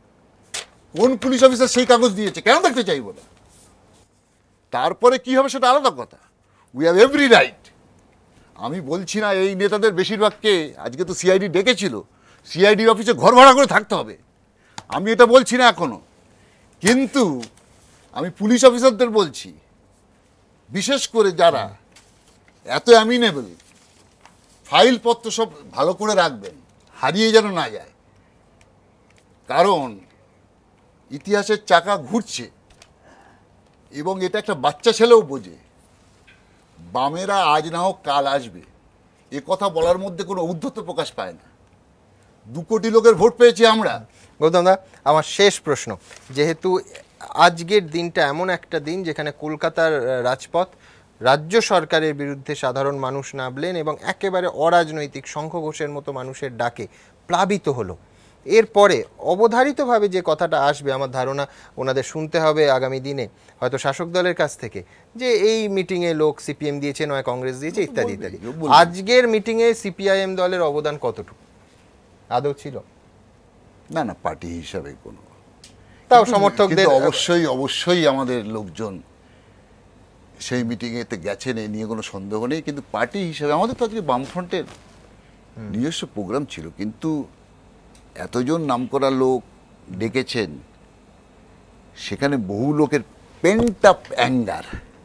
কোন পুলিশ অফিসার সেই কাগজ দিয়েছে, কেন দেখতে চাইবো না? তারপরে কি হবে সেটা আলাদা কথা, উই হ্যাভ এভরি রাইট। আমি বলছি না এই নেতাদের বেশিরভাগকে, আজকে তো সিআইডি ডেকেছিল, সিআইডি অফিসে ঘর ভাড়া করে থাকতে হবে, আমি এটা বলছি না এখনো, কিন্তু আমি পুলিশ অফিসারদের বলছি, বিশেষ করে যারা এত অ্যামিনেবল, ফাইলপত্র সব ভালো করে রাখবেন, হারিয়ে যেন না যায়, কারণ ইতিহাসের চাকা ঘুরছে এবং এটা একটা বাচ্চা ছেলেও বোঝে, বামেরা আজ না হোক কাল আসবে, এ কথা বলার মধ্যে কোনো ঔদ্ধত্য প্রকাশ পায় না। দু কোটি লোকের ভোট পেয়েছি আমরা। গৌতম দা, আমার শেষ প্রশ্ন, যেহেতু আজকের দিনটা এমন একটা দিন যেখানে কলকাতার রাজপথ রাজ্য সরকারের বিরুদ্ধে সাধারণ মানুষ নামলেন এবং একেবারে অরাজনৈতিক শঙ্খ ঘোষের মতো মানুষের ডাকে প্লাবিত হলো, এরপরে অবধারিতভাবে যে কথাটা আসবে আমার ধারণা ওনাদের শুনতে হবে আগামী দিনে হয়তো শাসক দলের কাছ থেকে, যে এই মিটিংয়ে লোক সিপিএম দিয়েছে, নয় কংগ্রেস দিয়েছে, ইত্যাদি ইত্যাদি। আজকের মিটিংয়ে সিপিআইএম দলের অবদান কতটুকু আদৌ ছিল? না না, পার্টি হিসাবে কোনো, তাও সমর্থকদের অবশ্যই অবশ্যই আমাদের লোকজন সেই মিটিংয়েতে গেছেন, এ নিয়ে কোনো সন্দেহ নেই, কিন্তু পার্টি হিসাবে আমাদের তো আজকে বামফ্রন্টের নিজস্ব প্রোগ্রাম ছিল, কিন্তু এতজন নামকরা লোক ডেকেছেন, সেখানে বহু লোকের পেন্ট আপ অ্যাঙ্গার,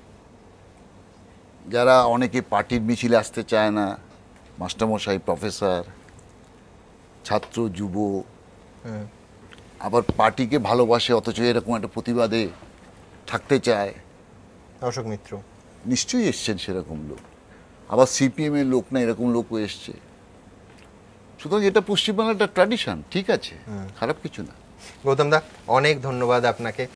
যারা অনেকে পার্টির মিছিলে আসতে চায় না, মাস্টারমশাই, প্রফেসর, ছাত্র, যুব, আবার পার্টিকে ভালোবাসে অথচ এরকম একটা প্রতিবাদে থাকতে চায়, অশোক মিত্র নিশ্চয়ই এসছেন সেরকম লোক, আবার সিপিএম এর লোক না এরকম লোকও এসছে। সুতরাং এটা পশ্চিমবাংলার একটা ট্র্যাডিশন, ঠিক আছে, খারাপ কিছু না। গৌতম দা, অনেক ধন্যবাদ আপনাকে।